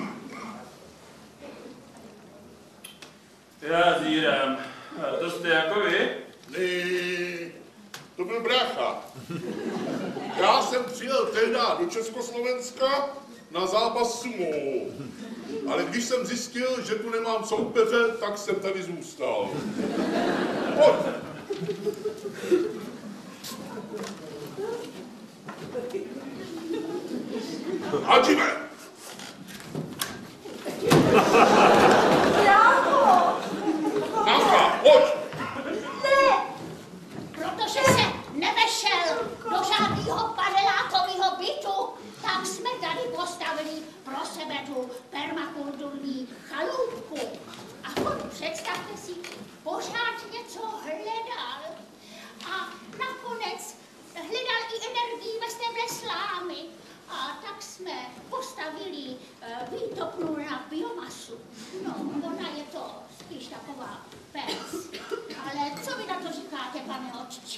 Já zírám. A to jste jako vy? Ne, to byl brácha. Já jsem přijel tehdy do Československa na zápas sumo. Ale když jsem zjistil, že tu nemám soupeře, tak jsem tady zůstal. Pojď. Hadžime! Brácho! Nanka, pojď! Ne! Protože se nevešel do žádného panelákového bytu, tak jsme tady postavili pro sebe tu permakulturní chalupku. A on, představte si, pořád něco hledal. A nakonec hledal i energii ve téhle slámy. A tak jsme postavili výtopnu na biomasu. No, ona je to spíš taková pec. Ale co vy na to říkáte, pane otče?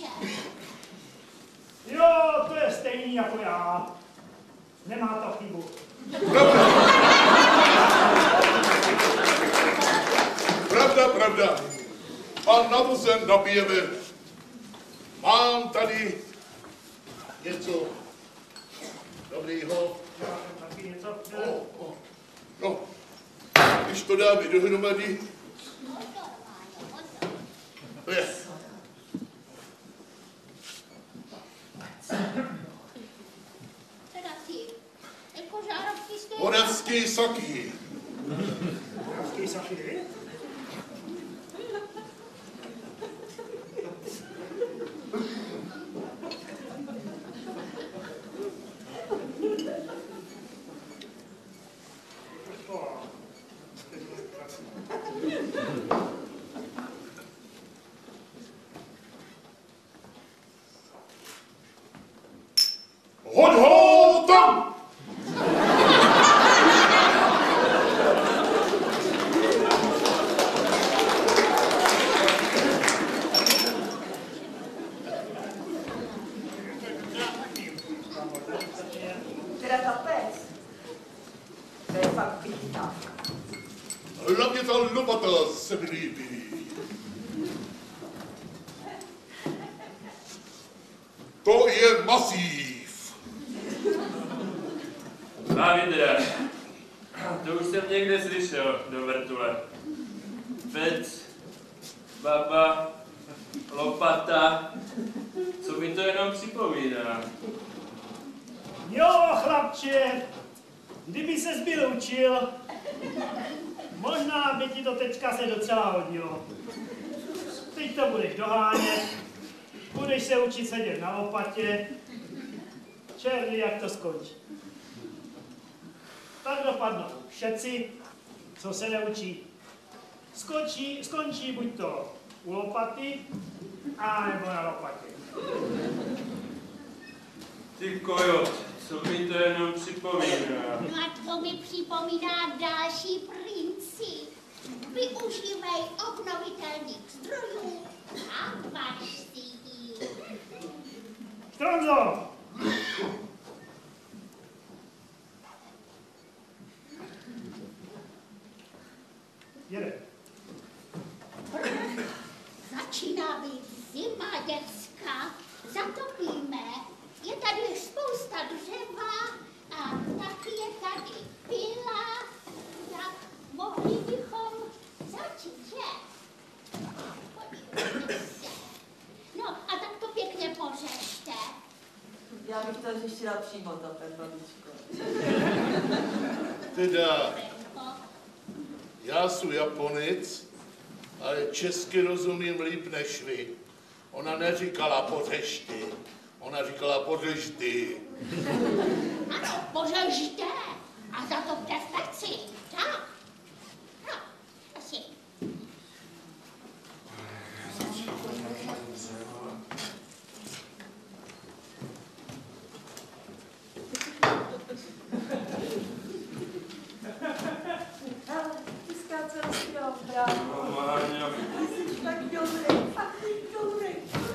Jo, to je stejný jako já. Nemá to chybu. Pravda. A na to se nabijeme. Mám tady něco dobrýho. Já jsem taky něco chtěl. No, když to dáme dohromady, to je. Teda ty, jako žárovky jste... Moravský saky. Moravský saky? Hoď ho tam! Teda ta pec, to je fakt pěkná. Hlavně ta lopata se mi líbí. To je masív. A vidra. To už jsem někde slyšel do vrtule. Pec, baba, lopata. Co mi to jenom připomíná? Jo, chlapče, kdyby ses byl učil, možná by ti to teďka se docela hodilo. Teď to budeš dohánět, budeš se učit sedět na lopatě, černý, jak to skončí. Tak dopadnou všetci, co se neučí. Skončí buď to u lopaty, a nebo na lopatě. Ty kojot, co mi to jenom připomíná? No a to mi připomíná další princip. Využívej obnovitelných zdrojů a vaš si ji. Štronzo! Jede. Začíná být zima, děcka. Zatopíme. Je tady spousta dřeva a taky je tady pila. Tak mohli bychom začít, že? Podívejte se. No a tak to pěkně pořešte. Já bych to řešila přímo, ta babičko. Teda, já jsem Japonec, ale česky rozumím líp než vy. Ona neříkala pořešti, ona říkala pořešty. Ano, pořežte. A za to v peci. Tak. No, asi. Ty skácel strom, bravo. No, Máňo. Ty jsi tak dobrý, fakt jsi dobrý.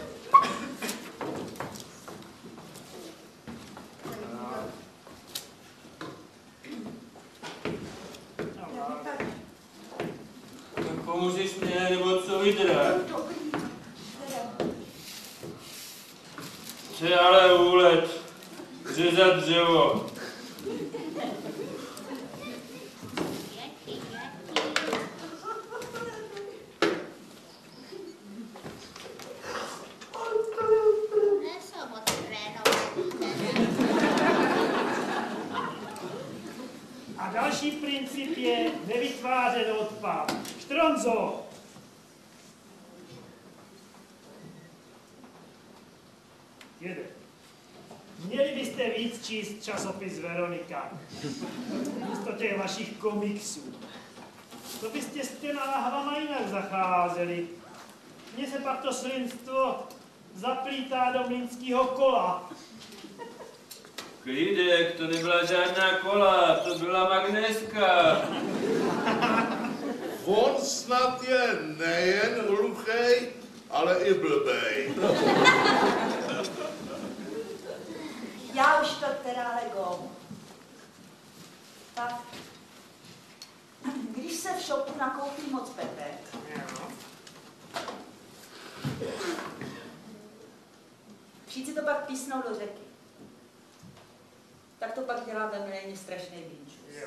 Tak pomůžeš mě, nebo co vydrát? To je ale úlet. Řezat dřevo. Nejsou moc trénovaný. A další princip je nevytvářet odpad. Štronzo! Jede. Měli byste víc číst časopis Veronika. Místo těch vašich komiksů. To byste s těma lahvama jinak zacházeli. Mně se pak to slinstvo zaplítá do mlýnského kola. Klídek, to nebyla žádná kola, to byla magnéska. On snad je nejen hluchej, ale i blbej. Já už to teda legou. Tak, když se v shopu nakoupí moc pepek, přijď si to pak písnout do řeky. Tak to pak dělá ve mlejně strašný binčus.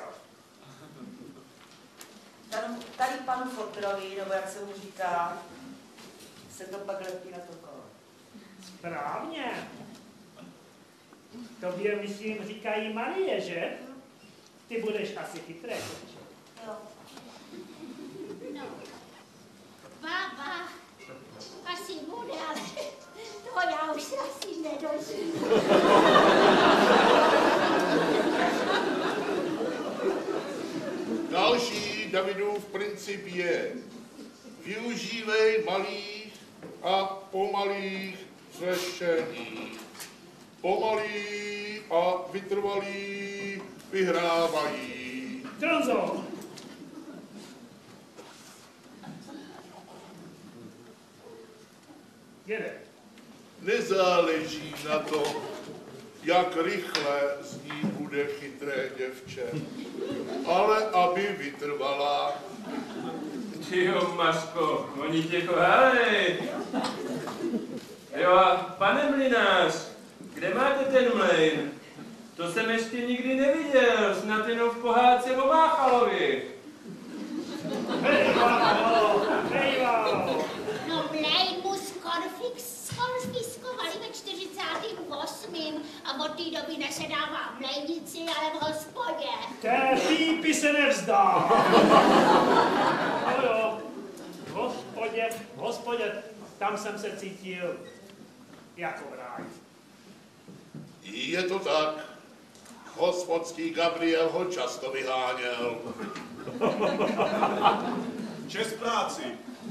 Tady panu Fotrovi, nebo jak se mu říká, se to pak lepí na to kolo. Správně. Tobě, myslím, říkají Marie, že? Ty budeš asi chytré. Jo. No. Baba. Asi bude, ale to já už se asi nedožiju. Další Davidův princip je: využívej malých a pomalých řešení. Pomalí a vytrvalí vyhrávají. Tronzo! Jede. Nezáleží na tom, jak rychle z ní bude chytré děvče, ale aby vytrvala. Jo, Mařko, oni tě kohali. Jo a pane mlynář, kde máte ten mlejn? To jsem ještě nikdy neviděl, snad jenom v pohádce o Máchalovi. No mlejn mu skonfiskovali ve 48. a od té doby nesedává v mlejnici, ale v hospodě. Té pípy se nevzdá. Jo, v hospodě, tam jsem se cítil jako v ráji. Je to tak. Hospodský Gabriel ho často vyháněl. Čest práci.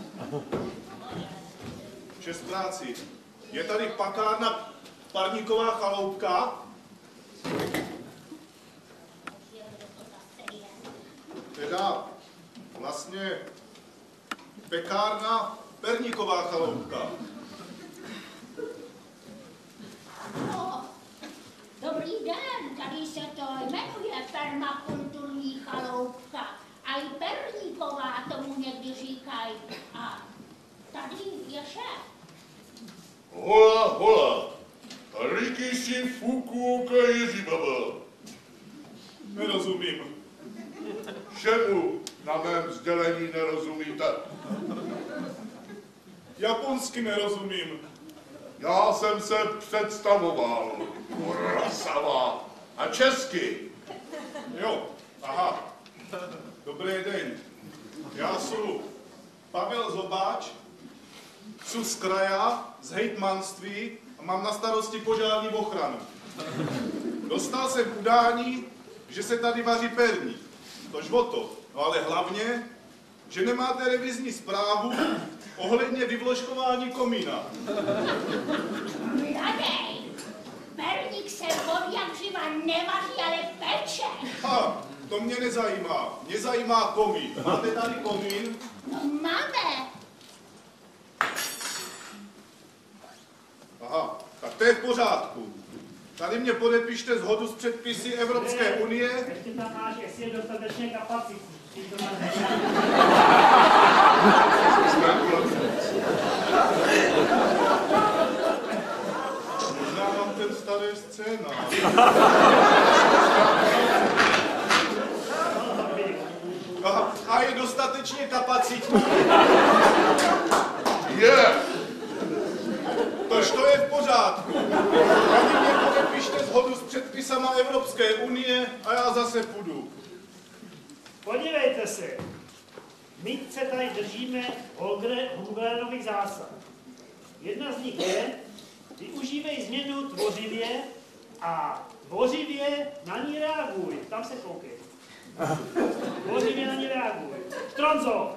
Čest práci. Je tady pakárna Parníková chaloupka? Teda vlastně pekárna Perníková chaloupka. No, dobrý den, tady se to jmenuje permakulturní chaloupka. A i Perníková tomu někdy říkají. A tady je šéf. Hola, hola. Líky si Fukuoka Ježibaba. Nerozumím. Čemu na mém sdělení nerozumíte? Japonsky nerozumím. Já jsem se představoval. Krasava. A česky. Jo, aha. Dobrý den. Já jsem Pavel Zobáč Jsou z kraja, z hejtmanství a mám na starosti požární ochranu. Dostal jsem udání, že se tady vaří perník. Tož o to. No ale hlavně, že nemáte revizní zprávu ohledně vyvložkování komína. Mladej, perník se od jak živa nevaří, ale peče. A to mě nezajímá. Mě zajímá komín. Máte tady komín? No, máme. Aha, tak to je v pořádku. Tady mě podepište shodu s předpisy Evropské unie. Ještě tam máš, jestli je dostatečně kapacitní. Možná mám ten starý scénář. A je dostatečně kapacitní? Je. Tož to je v pořádku. Tady mě podepište shodu s předpisama Evropské unie a já zase půjdu. Podívejte se, my se tady držíme Holmgrenových zásad. Jedna z nich je, využívej změnu tvořivě a tvořivě na ní reaguj. Tam se koukej. Tvořivě na ní reaguj. Štronzo!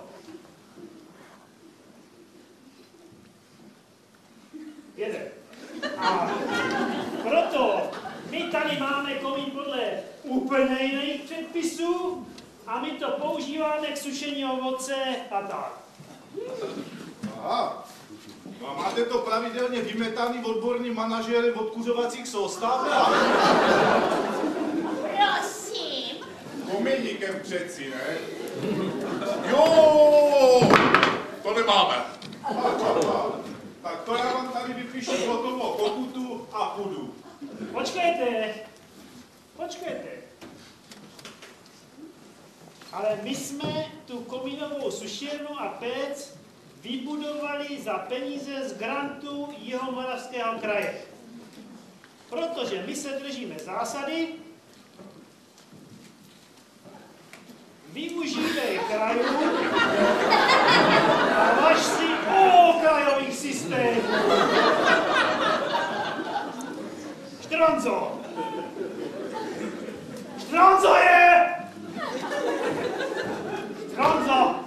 Jede. A proto my tady máme komín podle úplně jiných předpisů a my to používáme k sušení ovoce a tak. Aha. No a máte to pravidelně vymetaný odborným manažérem odkuřovacích soustav? Prosím. Komíníkem přeci, ne? Jo, to nemáme. Tak to já vám tady vypíšu hotovou pokutu a půjdu. Počkejte. Ale my jsme tu komínovou sušírnu a pec vybudovali za peníze z grantu Jihomoravského kraje. Protože my se držíme zásady, využívej krajů a važ si o krajových systémů. Štronzo! Štronzo je! Štronzo!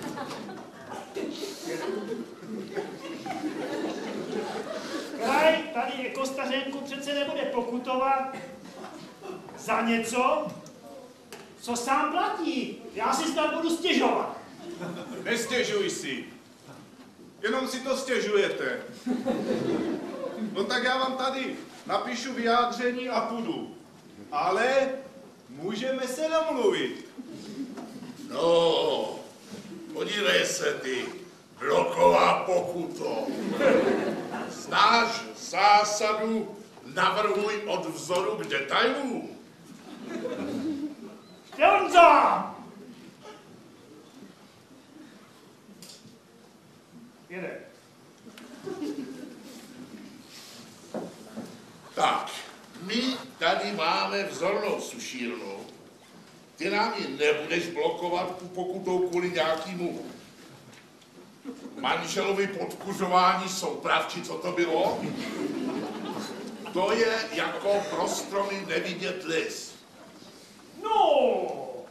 Kraj tady Kostařenku přece nebude pokutovat za něco, co sám platí. Já si snad budu stěžovat. Nestěžuj si. Jenom si to stěžujete. No tak já vám tady napíšu vyjádření a půjdu. Ale můžeme se domluvit. No, podívej se ty, bloková pokuto. Znáš zásadu navrhuj od vzoru k detailům? Štronzo! Jede. Tak, my tady máme vzornou sušírnu. Ty nám ji nebudeš blokovat pokutou kvůli nějakému manželovi podkuřování soupravči, co to bylo? To je jako pro stromy nevidět lis. No!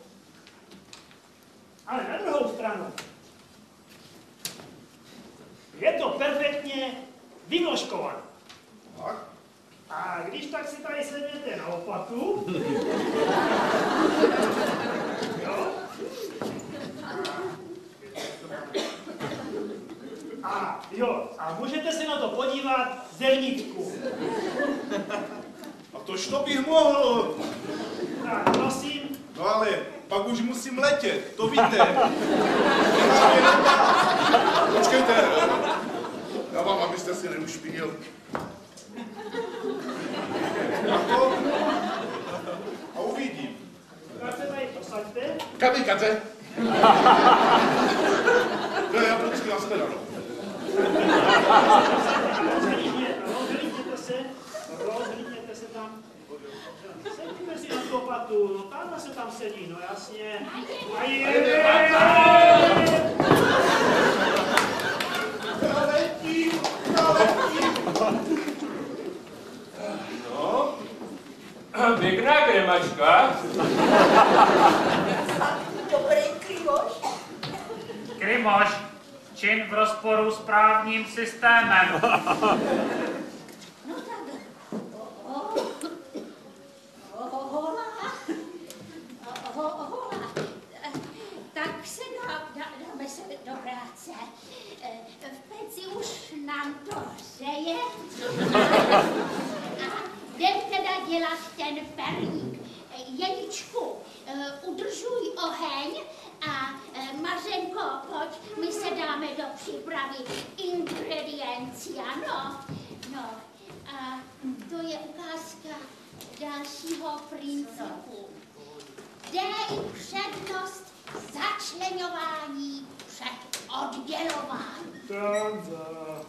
Ale na druhou stranu je to perfektně vyvložkované. A když tak si tady sednete na lopatu, jo? A můžete se na to podívat zevnitřku. A tož to bych mohl. Tak, prosím. No ale pak už musím letět, to víte. Počkejte. Já vám, abyste si neušpinil. A uvidím. Tak se tady posaďte. Kamikaze. To je japonský nashledanou. Rozhlídněte se tam. Sedíte si na lopatu, no tamhle se tam sedí, no jasně. A je! kremačka? Dobrý Krymoš. Krymoš, čin v rozporu s právním systémem. No tak, hola, tak se dáme se do práce. V peci už nám to hřeje. A jdem teda dělat ten perník. Jeničku, udržuj oheň a Mařenko, pojď, my se dáme do přípravy ingrediencí, ano. No, a to je ukázka dalšího principu. Dej přednost začleňování před oddělování. Franzo.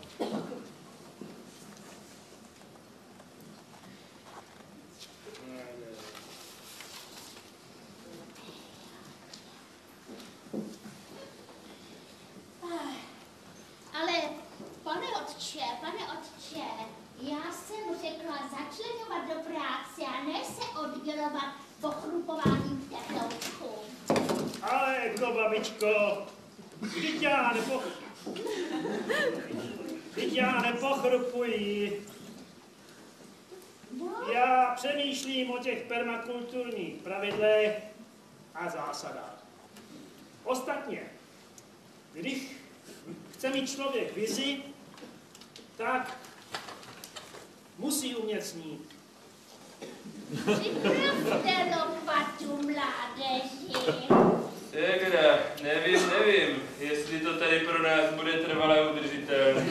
Ale, pane otče, já jsem řekla začleňovat do práce a ne se oddělovat pochrupováním teploučku. Ale jako babičko, vždyť já nepochrupuji. Já přemýšlím o těch permakulturních pravidlech a zásadách. Ostatně, když chce mít člověk vizi, tak musí umět snít. Připravte lopatu, mládeži. Segra, nevím, jestli to tady pro nás bude trvale udržitelné.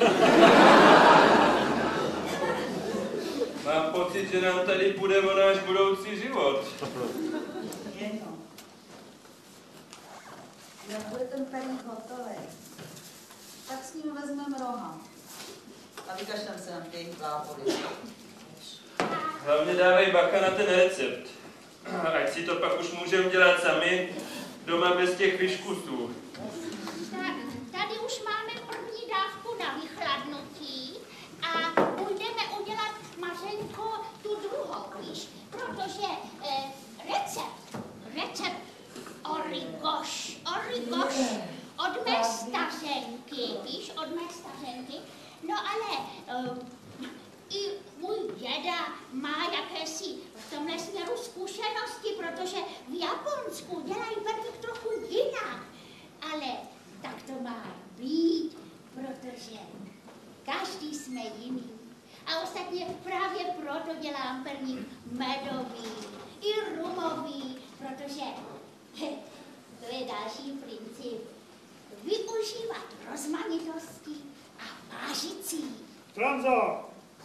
Mám pocit, že nám tady půjde o náš budoucí život. Jenom. Jak bude ten perník hotový, tak s ním vezmeme roha. A vykašlem se na těch klápody. Hlavně dávej bacha na ten recept. Ať si to pak už můžeme dělat sami, doma bez těch vyškusů. Tady už máme první dávku na vychladnutí a půjdeme udělat, Mařenko, tu druhou, víš, protože recept origoš od mé stařenky, víš, od mé stařenky, no ale i můj děda má jakési v tomhle směru zkušenosti, protože v Japonsku dělají perník trochu jinak. Ale tak to má být, protože každý jsme jiný. A ostatně právě proto dělám perník medový i rumový, protože to je další princip. Využívat rozmanitosti a vážicí. Franzo!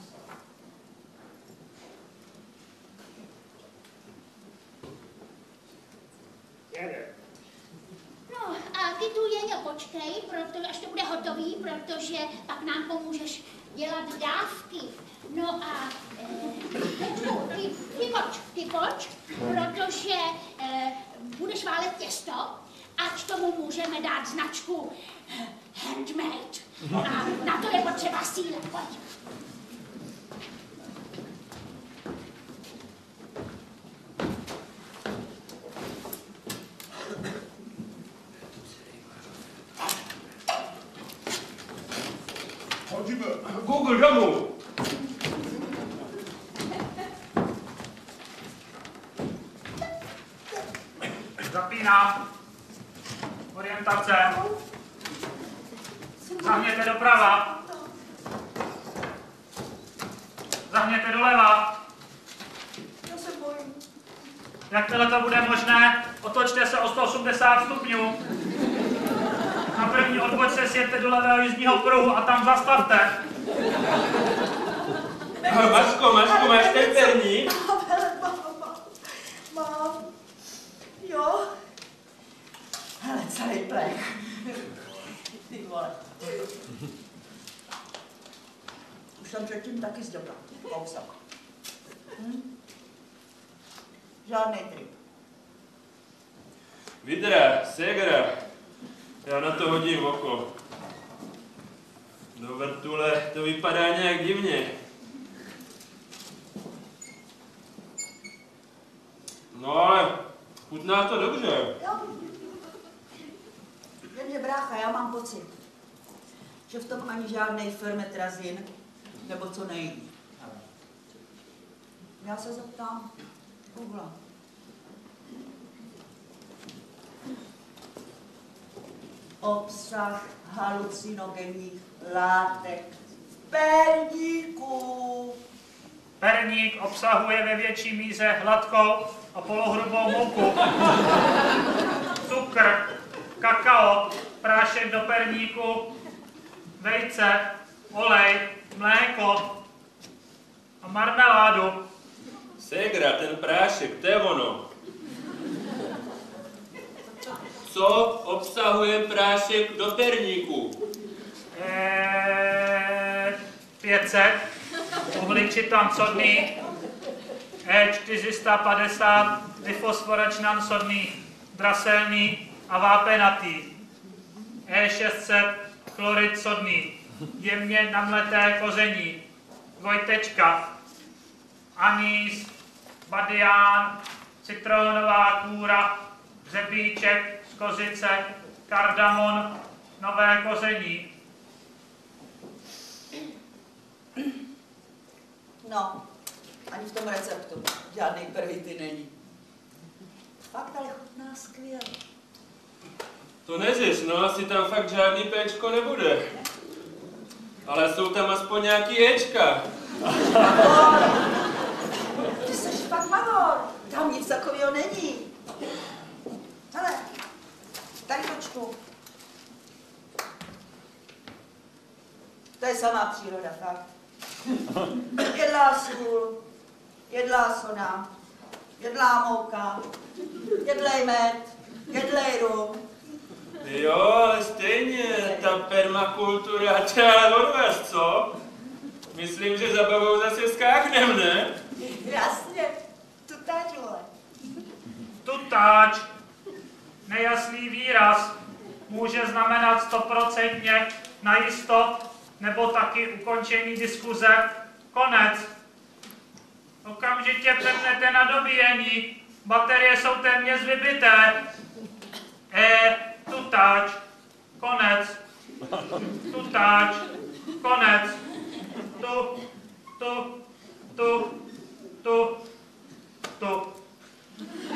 Jede. No a ty tu Jeňo počkej, až to bude hotový, protože pak nám pomůžeš dělat dávky. No a ty pojď, protože budeš válet těsto, ať tomu můžeme dát značku handmade. A na to je potřeba síla, pojď. Google domů! Zapínám. Orientace. Zahněte doprava. Zahněte doleva. Já se bojím. Jakmile to bude možné, otočte se o 180 stupňů. Na první odbočce sjedzte do levého jízdního pruhu a tam zastavte. Mařko, máš ten perník? Mám. Jo. Hele, celý plech. Ty vole. Už jsem předtím taky zdělal. Kousek. Žádný trip. Vidra, segra, já na to hodím oko. Do vrtule to vypadá nějak divně. No ale chutná to dobře. Jo. Jenže brácha, já mám pocit, že v tom ani žádnej fermetrazin, nebo co nejde. Já se zeptám Google. Obsah halucinogenních látek v perníku. Perník obsahuje ve větší míře hladkou a polohrubou mouku, cukr, kakao, prášek do perníku, vejce, olej, mléko a marmeládu. Ségra, ten prášek, to je ono. Co obsahuje prášek do perníku? 500, uhličitan sodný, E450, difosforačnan sodný, draselný a vápenatý, E600, chlorid sodný, jemně namleté koření, dvojtečka, anýs, badián, citronová kůra, řebíček z kořice, kardamon, nové koření. No, ani v tom receptu žádný pervity není. Fakt ale chutná skvěle. To neřeš, no asi tam fakt žádný péčko nebude. Ale jsou tam aspoň nějaký éčka. Ty seš fakt magor, tam nic takového není. Hele, tady počku. To je samá příroda, fakt. Jedlá sůl, jedlá soda, jedlá mouka, jedlej med, jedlej rum. Jo, ale stejně, ta permakultura, to je ale od vás, co? Myslím, že za babou zase skáknem, ne? Jasně, tutáč, vole. Tutáč, nejasný výraz, může znamenat 100% najisto, nebo taky ukončení diskuze, konec. Okamžitě přepnete na dobíjení, baterie jsou téměř vybité. Tutáč, konec. Tutáč, konec. Tu.